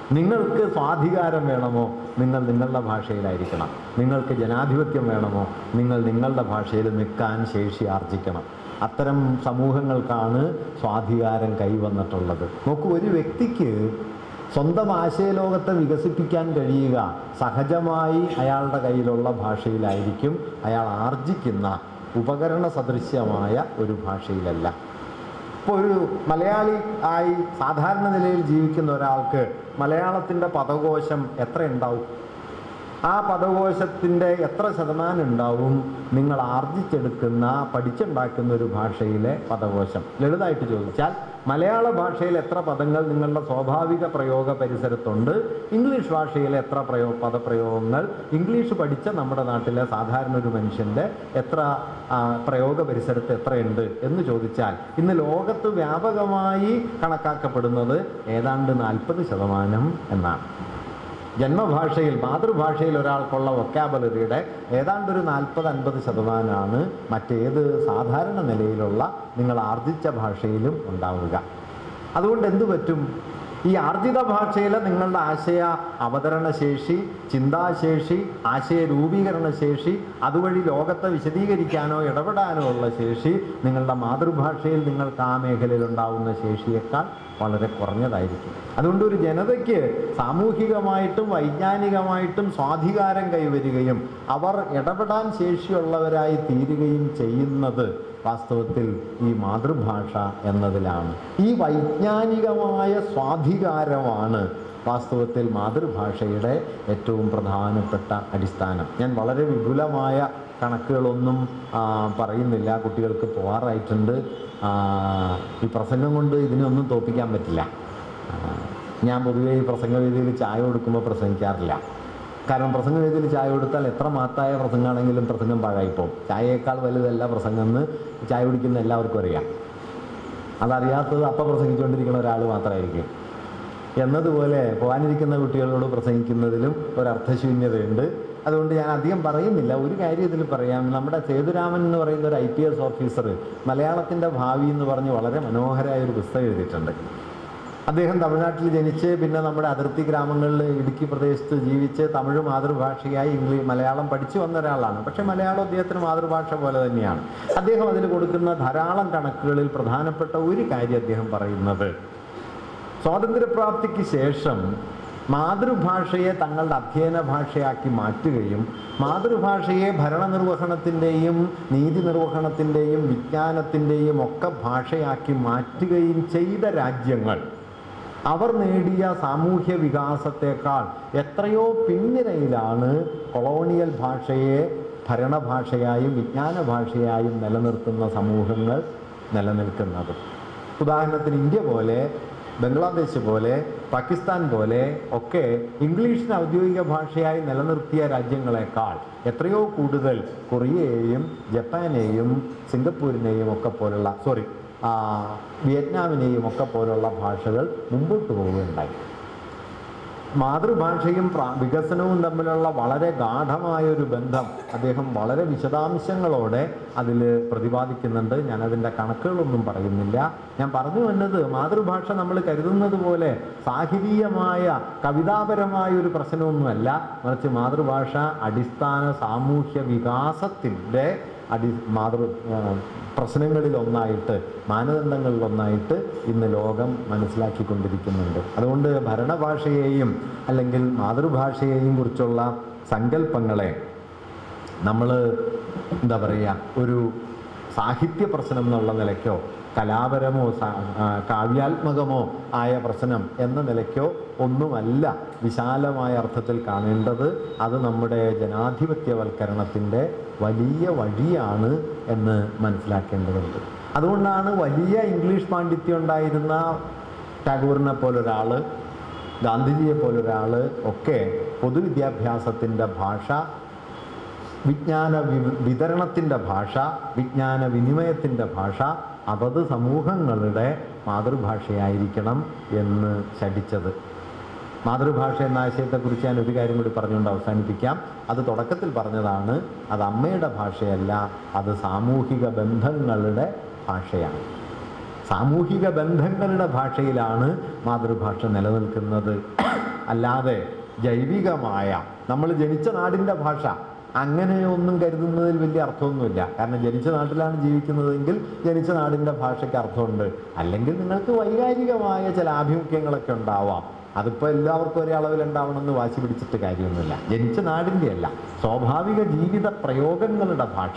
നിങ്ങൾക്ക് സ്വാധികാരം വേണമോ, നിങ്ങൾ നിങ്ങളുടെ ഭാഷയിലായിരിക്കണം. നിങ്ങൾക്ക് ജനാധിപത്യം വേണമോ, നിങ്ങൾ നിങ്ങളുടെ ഭാഷയിൽ നിൽക്കാൻ ശേഷി ആർജിക്കണം. അത്തരം സമൂഹങ്ങൾക്കാണ് സ്വാധികാരം കൈവന്നിട്ടുള്ളത്. നോക്കൂ, ഒരു വ്യക്തിക്ക് സ്വന്തം ആശയലോകത്തെ വികസിപ്പിക്കാൻ കഴിയുക സഹജമായി അയാളുടെ കയ്യിലുള്ള ഭാഷയിലായിരിക്കും, അയാൾ ആർജിക്കുന്ന ഉപകരണ സദൃശ്യമായ ഒരു ഭാഷയിലല്ല. ഇപ്പോൾ ഒരു മലയാളി ആയി സാധാരണ നിലയിൽ ജീവിക്കുന്ന ഒരാൾക്ക് മലയാളത്തിൻ്റെ പദകോശം എത്ര ഉണ്ടാവും? ആ പദകോശത്തിൻ്റെ എത്ര ശതമാനം ഉണ്ടാവും നിങ്ങൾ ആർജിച്ചെടുക്കുന്ന പഠിച്ചുണ്ടാക്കുന്ന ഒരു ഭാഷയിലെ പദകോശം? ലളിതമായിട്ട് ചോദിച്ചാൽ മലയാള ഭാഷയിൽ എത്ര പദങ്ങൾ നിങ്ങളുടെ സ്വാഭാവിക പ്രയോഗ പരിസരത്തുണ്ട്? ഇംഗ്ലീഷ് ഭാഷയിലെ എത്ര പ്രയോ പദപ്രയോഗങ്ങൾ ഇംഗ്ലീഷ് പഠിച്ച നമ്മുടെ നാട്ടിലെ സാധാരണ ഒരു മനുഷ്യൻ്റെ എത്ര പ്രയോഗ പരിസരത്ത് എത്രയുണ്ട് എന്ന് ചോദിച്ചാൽ ഇന്ന് ലോകത്ത് വ്യാപകമായി കണക്കാക്കപ്പെടുന്നത് ഏതാണ്ട് നാൽപ്പത് ശതമാനം എന്നാണ്. ജന്മഭാഷയിൽ മാതൃഭാഷയിൽ ഒരാൾക്കുള്ള വൊക്കാബുലറിയുടെ ഏതാണ്ട് ഒരു നാൽപ്പത് അൻപത് ശതമാനമാണ് മറ്റേത് സാധാരണ നിലയിലുള്ള നിങ്ങൾ ആർജിച്ച ഭാഷയിലും ഉണ്ടാവുക. അതുകൊണ്ട് എന്തു പറ്റും? ഈ ആർജിത ഭാഷയിലെ നിങ്ങളുടെ ആശയ അവതരണശേഷി, ചിന്താശേഷി, ആശയ രൂപീകരണശേഷി, അതുവഴി ലോകത്തെ വിശദീകരിക്കാനോ ഇടപെടാനോ ഉള്ള ശേഷി നിങ്ങളുടെ മാതൃഭാഷയിൽ നിങ്ങൾക്ക് ആ മേഖലയിൽ ഉണ്ടാവുന്ന ശേഷിയേക്കാൾ വളരെ കുറഞ്ഞതായിരിക്കും. അതുകൊണ്ട് ഒരു ജനതയ്ക്ക് സാമൂഹികമായിട്ടും വൈജ്ഞാനികമായിട്ടും സ്വാധികാരം കൈവരികയും അവർ ഇടപെടാൻ ശേഷിയുള്ളവരായി തീരുകയും ചെയ്യുന്നത് വാസ്തവത്തിൽ ഈ മാതൃഭാഷ എന്നതിലാണ്. ഈ വൈജ്ഞാനികമായ സ്വാധികാരമാണ് വാസ്തവത്തിൽ മാതൃഭാഷയുടെ ഏറ്റവും പ്രധാനപ്പെട്ട അടിസ്ഥാനം. ഞാൻ വളരെ വിപുലമായ കണക്കുകളൊന്നും പറയുന്നില്ല, കുട്ടികൾക്ക് പോകാറായിട്ടുണ്ട്. ഈ പ്രസംഗം കൊണ്ട് ഇതിനൊന്നും തോൽപ്പിക്കാൻ പറ്റില്ല. ഞാൻ പൊതുവേ ഈ പ്രസംഗവേദിയിൽ ചായ കൊടുക്കുമ്പോൾ പ്രസംഗിക്കാറില്ല. കാരണം പ്രസംഗവേദിയിൽ ചായ കൊടുത്താൽ എത്ര മഹത്തായ പ്രസംഗമാണെങ്കിലും പ്രസംഗം പാഴായിപ്പോവും. ചായയേക്കാൾ വലുതല്ല പ്രസംഗം എന്ന് ചായ കുടിക്കുന്ന എല്ലാവർക്കും അറിയാം. അതറിയാത്തത് അപ്പം പ്രസംഗിച്ചുകൊണ്ടിരിക്കുന്ന ഒരാൾ മാത്രമായിരിക്കും. എന്നതുപോലെ പോകാനിരിക്കുന്ന കുട്ടികളോട് പ്രസംഗിക്കുന്നതിലും ഒരർത്ഥശൂന്യതയുണ്ട്. അതുകൊണ്ട് ഞാൻ അധികം പറയുന്നില്ല. ഒരു കാര്യം ഇതിൽ പറയാം. നമ്മുടെ സേതുരാമൻ എന്ന് പറയുന്ന ഒരു ഐ പി എസ് ഓഫീസർ മലയാളത്തിൻ്റെ ഭാവി എന്ന് പറഞ്ഞ് വളരെ മനോഹരമായ ഒരു പുസ്തകം എഴുതിയിട്ടുണ്ട്. അദ്ദേഹം തമിഴ്നാട്ടിൽ ജനിച്ച് പിന്നെ നമ്മുടെ അതിർത്തി ഗ്രാമങ്ങളിൽ ഇടുക്കി പ്രദേശത്ത് ജീവിച്ച് തമിഴ് മാതൃഭാഷയായി ഇംഗ്ലീഷ് മലയാളം പഠിച്ചു വന്ന ഒരാളാണ്. പക്ഷേ മലയാളം അദ്ദേഹത്തിന് മാതൃഭാഷ പോലെ തന്നെയാണ്. അദ്ദേഹം അതിൽ കൊടുക്കുന്ന ധാരാളം കണക്കുകളിൽ പ്രധാനപ്പെട്ട ഒരു കാര്യം അദ്ദേഹം പറയുന്നത്, സ്വാതന്ത്ര്യപ്രാപ്തിക്ക് ശേഷം മാതൃഭാഷയെ തങ്ങളുടെ അധ്യയന ഭാഷയാക്കി മാറ്റുകയും മാതൃഭാഷയെ ഭരണനിർവഹണത്തിൻ്റെയും നീതി നിർവഹണത്തിൻ്റെയും വിജ്ഞാനത്തിൻ്റെയും ഒക്കെ ഭാഷയാക്കി മാറ്റുകയും ചെയ്ത രാജ്യങ്ങൾ അവർ നേടിയ സാമൂഹ്യ വികാസത്തേക്കാൾ എത്രയോ പിന്നിരയിലാണ് കൊളോണിയൽ ഭാഷയെ ഭരണഭാഷയായും വിജ്ഞാന ഭാഷയായും നിലനിർത്തുന്ന സമൂഹങ്ങൾ നിലനിൽക്കുന്നത്. ഉദാഹരണത്തിന് ഇന്ത്യ പോലെ, ബംഗ്ലാദേശ് പോലെ, പാകിസ്ഥാൻ പോലെ ഒക്കെ ഇംഗ്ലീഷിനെ ഔദ്യോഗിക ഭാഷയായി നിലനിർത്തിയ രാജ്യങ്ങളെക്കാൾ എത്രയോ കൂടുതൽ കൊറിയയെയും ജപ്പാനെയും സിംഗപ്പൂരിനെയും ഒക്കെ പോലുള്ള സോറി വിയറ്റ്നാമിനെയും ഒക്കെ പോലുള്ള ഭാഷകൾ മുമ്പോട്ട് പോവുകയുണ്ടായി. മാതൃഭാഷയും വികസനവും തമ്മിലുള്ള വളരെ ഗാഢമായൊരു ബന്ധം അദ്ദേഹം വളരെ വിശദാംശങ്ങളോടെ അതിൽ പ്രതിപാദിക്കുന്നുണ്ട്. ഞാനതിൻ്റെ കണക്കുകളൊന്നും പറയുന്നില്ല. ഞാൻ പറഞ്ഞു വന്നത് മാതൃഭാഷ നമ്മൾ കരുതുന്നത് പോലെ സാഹിതീയമായ കവിതാപരമായ ഒരു പ്രശ്നമൊന്നുമല്ല, മറിച്ച് മാതൃഭാഷ അടിസ്ഥാന സാമൂഹ്യ വികാസത്തിൻ്റെ അടി മാതൃ പ്രശ്നങ്ങളിലൊന്നായിട്ട് മാനദണ്ഡങ്ങളിലൊന്നായിട്ട് ഇന്ന് ലോകം മനസ്സിലാക്കിക്കൊണ്ടിരിക്കുന്നുണ്ട്. അതുകൊണ്ട് ഭരണഭാഷയെയും അല്ലെങ്കിൽ മാതൃഭാഷയെയും കുറിച്ചുള്ള സങ്കല്പങ്ങളെ നമ്മൾ എന്താ പറയുക, ഒരു സാഹിത്യ പ്രശ്നം എന്നുള്ള നിലയ്ക്കോ കലാപരമോ കാവ്യാത്മകമോ ആയ പ്രശ്നം എന്ന നിലയ്ക്കോ ഒന്നുമല്ല വിശാലമായ അർത്ഥത്തിൽ കാണേണ്ടത്. അത് നമ്മുടെ ജനാധിപത്യവൽക്കരണത്തിൻ്റെ വലിയ വഴിയാണ് എന്ന് മനസ്സിലാക്കേണ്ടതുണ്ട്. അതുകൊണ്ടാണ് വലിയ ഇംഗ്ലീഷ് പാണ്ഡിത്യം ഉണ്ടായിരുന്ന ടാഗോറിനെ പോലൊരാൾ, ഗാന്ധിജിയെ പോലൊരാൾ ഒക്കെ പൊതുവിദ്യാഭ്യാസത്തിൻ്റെ ഭാഷ, വിജ്ഞാന വിതരണത്തിൻ്റെ ഭാഷ, വിജ്ഞാന വിനിമയത്തിൻ്റെ ഭാഷ അതത് സമൂഹങ്ങളുടെ മാതൃഭാഷയായിരിക്കണം എന്ന് ശഠിച്ചത്. മാതൃഭാഷ എന്ന ആശയത്തെക്കുറിച്ച് ഞാൻ ഒരു കാര്യം കൂടി പറഞ്ഞുകൊണ്ട് അവസാനിപ്പിക്കാം. അത് തുടക്കത്തിൽ പറഞ്ഞതാണ്. അത് അമ്മയുടെ ഭാഷയല്ല, അത് സാമൂഹിക ബന്ധങ്ങളുടെ ഭാഷയാണ്. സാമൂഹിക ബന്ധങ്ങളുടെ ഭാഷയിലാണ് മാതൃഭാഷ നിലനിൽക്കുന്നത്. അല്ലാതെ ജൈവികമായ നമ്മൾ ജനിച്ച നാടിൻ്റെ ഭാഷ അങ്ങനെയൊന്നും കരുതുന്നതിൽ വലിയ അർത്ഥമൊന്നുമില്ല. കാരണം ജനിച്ച നാട്ടിലാണ് ജീവിക്കുന്നതെങ്കിൽ ജനിച്ച നാടിൻ്റെ ഭാഷയ്ക്ക് അർത്ഥമുണ്ട്. അല്ലെങ്കിൽ നിങ്ങൾക്ക് വൈകാരികമായ ചില ആഭിമുഖ്യങ്ങളൊക്കെ ഉണ്ടാവാം. അതിപ്പോൾ എല്ലാവർക്കും ഒരേ അളവിലുണ്ടാവണമെന്ന് വാശി പിടിച്ചിട്ട് കാര്യമൊന്നുമില്ല. ജനിച്ച നാടിൻ്റെ അല്ല, സ്വാഭാവിക ജീവിത പ്രയോഗങ്ങളുടെ ഭാഷ.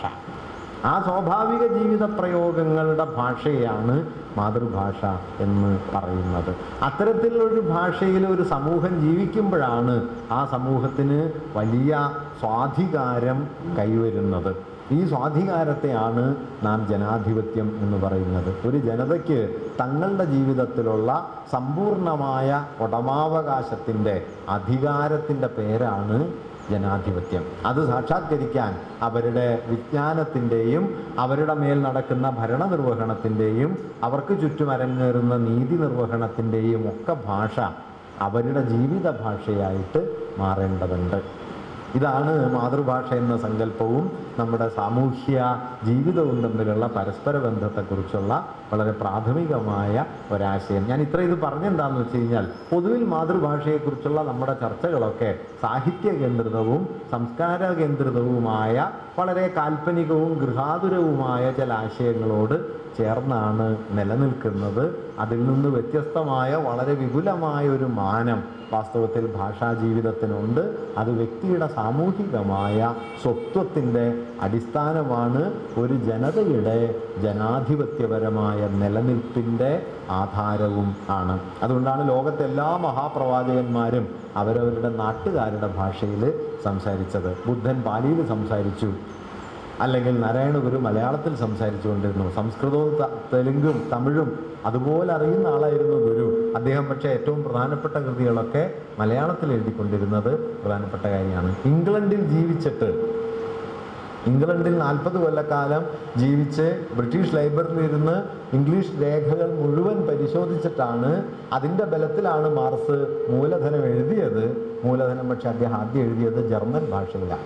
ആ സ്വാഭാവിക ജീവിത പ്രയോഗങ്ങളുടെ ഭാഷയാണ് മാതൃഭാഷ എന്ന് പറയുന്നത്. അത്തരത്തിലുള്ളൊരു ഭാഷയിൽ ഒരു സമൂഹം ജീവിക്കുമ്പോഴാണ് ആ സമൂഹത്തിന് വലിയ സ്വാധികാരം കൈവരുന്നത്. ഈ സ്വാധികാരത്തെയാണ് നാം ജനാധിപത്യം എന്ന് പറയുന്നത്. ഒരു ജനതയ്ക്ക് തങ്ങളുടെ ജീവിതത്തിലുള്ള സമ്പൂർണമായ ഉടമാവകാശത്തിൻ്റെ അധികാരത്തിൻ്റെ പേരാണ് ജനാധിപത്യം. അത് സാക്ഷാത്കരിക്കാൻ അവരുടെ വിജ്ഞാനത്തിൻ്റെയും അവരുടെ മേൽ നടക്കുന്ന ഭരണനിർവഹണത്തിൻ്റെയും അവർക്ക് ചുറ്റും അരങ്ങേറുന്ന നീതി നിർവഹണത്തിൻ്റെയും ഒക്കെ ഭാഷ അവരുടെ ജീവിത ഭാഷയായിട്ട് മാറേണ്ടതുണ്ട്. ഇതാണ് മാതൃഭാഷ എന്ന സങ്കല്പവും നമ്മുടെ സാമൂഹ്യ ജീവിതവും തമ്മിലുള്ള പരസ്പര ബന്ധത്തെക്കുറിച്ചുള്ള വളരെ പ്രാഥമികമായ ഒരാശയം. ഞാൻ ഇത്ര ഇത് പറഞ്ഞെന്താണെന്ന് വെച്ച് കഴിഞ്ഞാൽ, പൊതുവിൽ മാതൃഭാഷയെക്കുറിച്ചുള്ള നമ്മുടെ ചർച്ചകളൊക്കെ സാഹിത്യ കേന്ദ്രിതവും സംസ്കാര കേന്ദ്രിതവുമായ വളരെ കാൽപ്പനികവും ഗൃഹാതുരവുമായ ചില ആശയങ്ങളോട് ചേർന്നാണ് നിലനിൽക്കുന്നത്. അതിൽ നിന്ന് വ്യത്യസ്തമായ വളരെ വിപുലമായ ഒരു മാനം വാസ്തവത്തിൽ ഭാഷാ ജീവിതത്തിനുണ്ട്. അത് വ്യക്തിയുടെ സാമൂഹികമായ സ്വത്വത്തിൻ്റെ അടിസ്ഥാനമാണ്. ഒരു ജനതയുടെ ജനാധിപത്യപരമായ നിലനിൽപ്പിൻ്റെ ആധാരവും ആണ്. അതുകൊണ്ടാണ് ലോകത്തെ എല്ലാ മഹാപ്രവാചകന്മാരും അവരവരുടെ നാട്ടുകാരുടെ ഭാഷയിൽ സംസാരിച്ചത്. ബുദ്ധൻ പാലിയിൽ സംസാരിച്ചു, അല്ലെങ്കിൽ നാരായണഗുരു മലയാളത്തിൽ സംസാരിച്ചു കൊണ്ടിരുന്നു. സംസ്കൃതവും തെലുങ്കും തമിഴും അതുപോലെ അറിയുന്ന ആളായിരുന്നു ഗുരു. അദ്ദേഹം പക്ഷേ ഏറ്റവും പ്രധാനപ്പെട്ട കൃതികളൊക്കെ മലയാളത്തിൽ എഴുതിക്കൊണ്ടിരുന്നത് പ്രധാനപ്പെട്ട കാര്യമാണ്. ഇംഗ്ലണ്ടിൽ ജീവിച്ചിട്ട് ഇംഗ്ലണ്ടിൽ നാൽപ്പത് കൊല്ലക്കാലം ജീവിച്ച് ബ്രിട്ടീഷ് ലൈബ്രറിയിലിരുന്ന് ഇംഗ്ലീഷ് രേഖകൾ മുഴുവൻ പരിശോധിച്ചിട്ടാണ് അതിൻ്റെ ബലത്തിലാണ് മാർക്സ് മൂലധനം എഴുതിയത്. മൂലധനം പക്ഷേ അദ്ദേഹം ആദ്യം എഴുതിയത് ജർമ്മൻ ഭാഷയിലാണ്.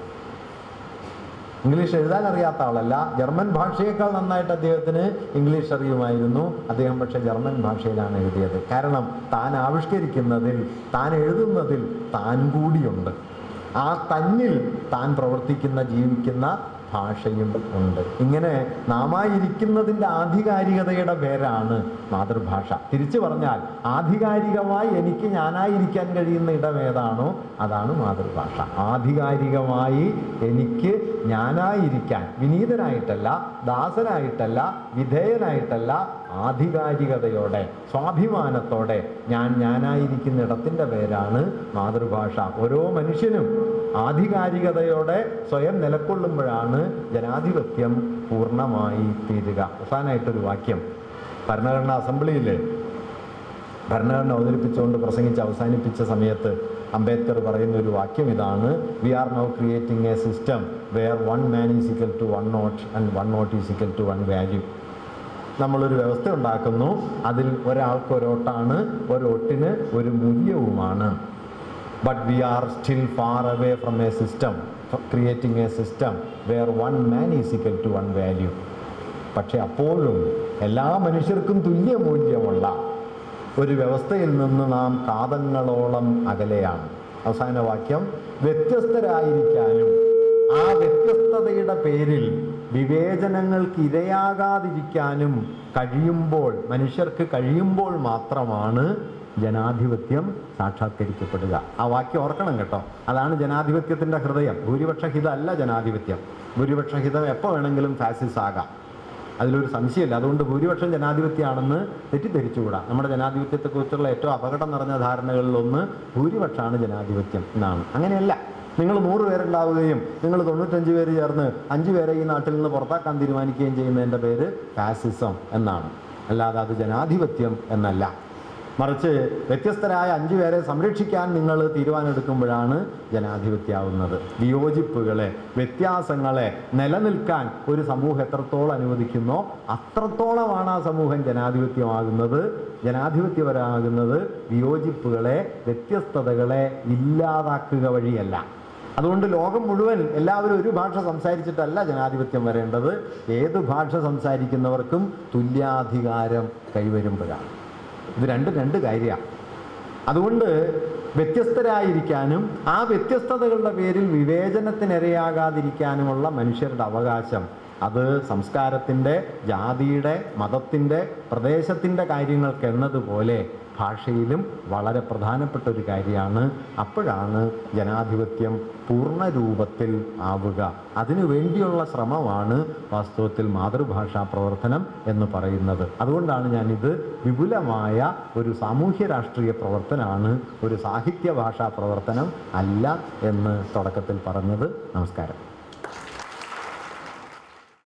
ഇംഗ്ലീഷ് എഴുതാൻ അറിയാത്ത ആളല്ല, ജർമ്മൻ ഭാഷയേക്കാൾ നന്നായിട്ട് അദ്ദേഹത്തിന് ഇംഗ്ലീഷ് അറിയുമായിരുന്നു. അദ്ദേഹം പക്ഷേ ജർമ്മൻ ഭാഷയിലാണ് എഴുതിയത്. കാരണം താൻ ആവിഷ്കരിക്കുന്നതിൽ, താൻ എഴുതുന്നതിൽ താൻ കൂടിയുണ്ട്. ആ തന്നിൽ താൻ പ്രവർത്തിക്കുന്ന ജീവിക്കുന്ന ഭാഷയും ഉണ്ട്. ഇങ്ങനെ നാമായിരിക്കുന്നതിൻ്റെ ആധികാരികതയുടെ പേരാണ് മാതൃഭാഷ. തിരിച്ചു പറഞ്ഞാൽ ആധികാരികമായി എനിക്ക് ഞാനായിരിക്കാൻ കഴിയുന്ന ഇടം ഏതാണോ അതാണ് മാതൃഭാഷ. ആധികാരികമായി എനിക്ക് ഞാനായിരിക്കാൻ, വിനീതനായിട്ടല്ല, ദാസനായിട്ടല്ല, വിധേയനായിട്ടല്ല, ആധികാരികതയോടെ സ്വാഭിമാനത്തോടെ ഞാൻ ഞാനായിരിക്കുന്ന ഇടത്തിൻ്റെ പേരാണ് മാതൃഭാഷ. ഓരോ മനുഷ്യനും ആധികാരികതയോടെ സ്വയം നിലകൊള്ളുമ്പോഴാണ് ജനാധിപത്യം പൂർണ്ണമായി തീരുക. അവസാനമായിട്ടൊരു വാക്യം, ഭരണഘടനാ അസംബ്ലിയിൽ ഭരണഘടന അവതരിപ്പിച്ചുകൊണ്ട് പ്രസംഗിച്ച് അവസാനിപ്പിച്ച സമയത്ത് അംബേദ്കർ പറയുന്ന ഒരു വാക്യം ഇതാണ്: we are now creating a system where one man is equal to one note and one note is equal to one value. നമ്മളൊരു വ്യവസ്ഥ ഉണ്ടാക്കുന്നു, അതിൽ ഒരാൾക്ക് ഒരോട്ടാണ്, ഒരോട്ടിന് ഒരു മൂല്യവുമാണ്. But we are still far away from a system, creating a system where one man is equal to one value. പക്ഷെ അപ്പോഴും എല്ലാ മനുഷ്യർക്കും തുല്യ മൂല്യമുള്ള ഒരു വ്യവസ്ഥയിൽ നിന്ന് നാം കാതങ്ങളോളം അകലെയാണ്. അവസാന വാക്യം, വ്യത്യസ്തരായിരിക്കാനും ആ വ്യത്യസ്തതയുടെ പേരിൽ വിവേചനങ്ങൾക്ക് ഇരയാകാതിരിക്കാനും കഴിയുമ്പോൾ, മനുഷ്യർക്ക് കഴിയുമ്പോൾ മാത്രമാണ് ജനാധിപത്യം സാക്ഷാത്കരിക്കപ്പെടുക. ആ വാക്യം ഓർക്കണം കേട്ടോ. അതാണ് ജനാധിപത്യത്തിൻ്റെ ഹൃദയം. ഭൂരിപക്ഷ ഹിതമല്ല ജനാധിപത്യം. ഭൂരിപക്ഷ ഹിതം എപ്പോൾ വേണമെങ്കിലും ഫാസിസ് ആകാം, അതിലൊരു സംശയമില്ല. അതുകൊണ്ട് ഭൂരിപക്ഷം ജനാധിപത്യമാണെന്ന് തെറ്റിദ്ധരിച്ചുകൂടാ. നമ്മുടെ ജനാധിപത്യത്തെക്കുറിച്ചുള്ള ഏറ്റവും അപകടം നിറഞ്ഞ ധാരണകളിലൊന്ന് ഭൂരിപക്ഷമാണ് ജനാധിപത്യം എന്നാണ്. അങ്ങനെയല്ല. നിങ്ങൾ നൂറ് പേരുണ്ടാവുകയും നിങ്ങൾ തൊണ്ണൂറ്റഞ്ച് പേര് ചേർന്ന് അഞ്ച് പേരെ ഈ നാട്ടിൽ നിന്ന് പുറത്താക്കാൻ തീരുമാനിക്കുകയും ചെയ്യുന്നതിൻ്റെ പേര് ഫാസിസം എന്നാണ്. അല്ലാതെ അത് ജനാധിപത്യം എന്നല്ല. മറിച്ച് വ്യത്യസ്തരായ അഞ്ചു പേരെ സംരക്ഷിക്കാൻ നിങ്ങൾ തീരുമാനമെടുക്കുമ്പോഴാണ് ജനാധിപത്യമാവുന്നത്. വിയോജിപ്പുകളെ, വ്യത്യാസങ്ങളെ നിലനിൽക്കാൻ ഒരു സമൂഹം എത്രത്തോളം അനുവദിക്കുന്നോ അത്രത്തോളമാണ് ആ സമൂഹം ജനാധിപത്യമാകുന്നത്. ജനാധിപത്യപരമാകുന്നത് വിയോജിപ്പുകളെ, വ്യത്യസ്തതകളെ ഇല്ലാതാക്കുക വഴിയല്ല. അതുകൊണ്ട് ലോകം മുഴുവൻ എല്ലാവരും ഒരു ഭാഷ സംസാരിച്ചിട്ടല്ല ജനാധിപത്യം വരേണ്ടത്. ഏത് ഭാഷ സംസാരിക്കുന്നവർക്കും തുല്യാധികാരം കൈവരുമ്പോഴാണ്. ഇത് രണ്ട് രണ്ട് കാര്യമാണ്. അതുകൊണ്ട് വ്യത്യസ്തരായിരിക്കാനും ആ വ്യത്യസ്തതകളുടെ പേരിൽ വിവേചനത്തിനിരയാകാതിരിക്കാനുമുള്ള മനുഷ്യരുടെ അവകാശം, അത് സംസ്കാരത്തിൻ്റെ, ജാതിയുടെ, മതത്തിൻ്റെ, പ്രദേശത്തിൻ്റെ കാര്യങ്ങൾക്ക് എന്നതുപോലെ ഭാഷയിലും വളരെ പ്രധാനപ്പെട്ട ഒരു കാര്യമാണ്. അപ്പോഴാണ് ജനാധിപത്യം പൂർണ്ണ രൂപത്തിൽ ആവുക. അതിനു വേണ്ടിയുള്ള ശ്രമമാണ് വാസ്തവത്തിൽ മാതൃഭാഷാ പ്രവർത്തനം എന്ന് പറയുന്നത്. അതുകൊണ്ടാണ് ഞാനിത് വിപുലമായ ഒരു സാമൂഹ്യ രാഷ്ട്രീയ പ്രവർത്തനമാണ്, ഒരു സാഹിത്യ ഭാഷാ പ്രവർത്തനം അല്ല എന്ന് തുടക്കത്തിൽ പറഞ്ഞത്. നമസ്കാരം.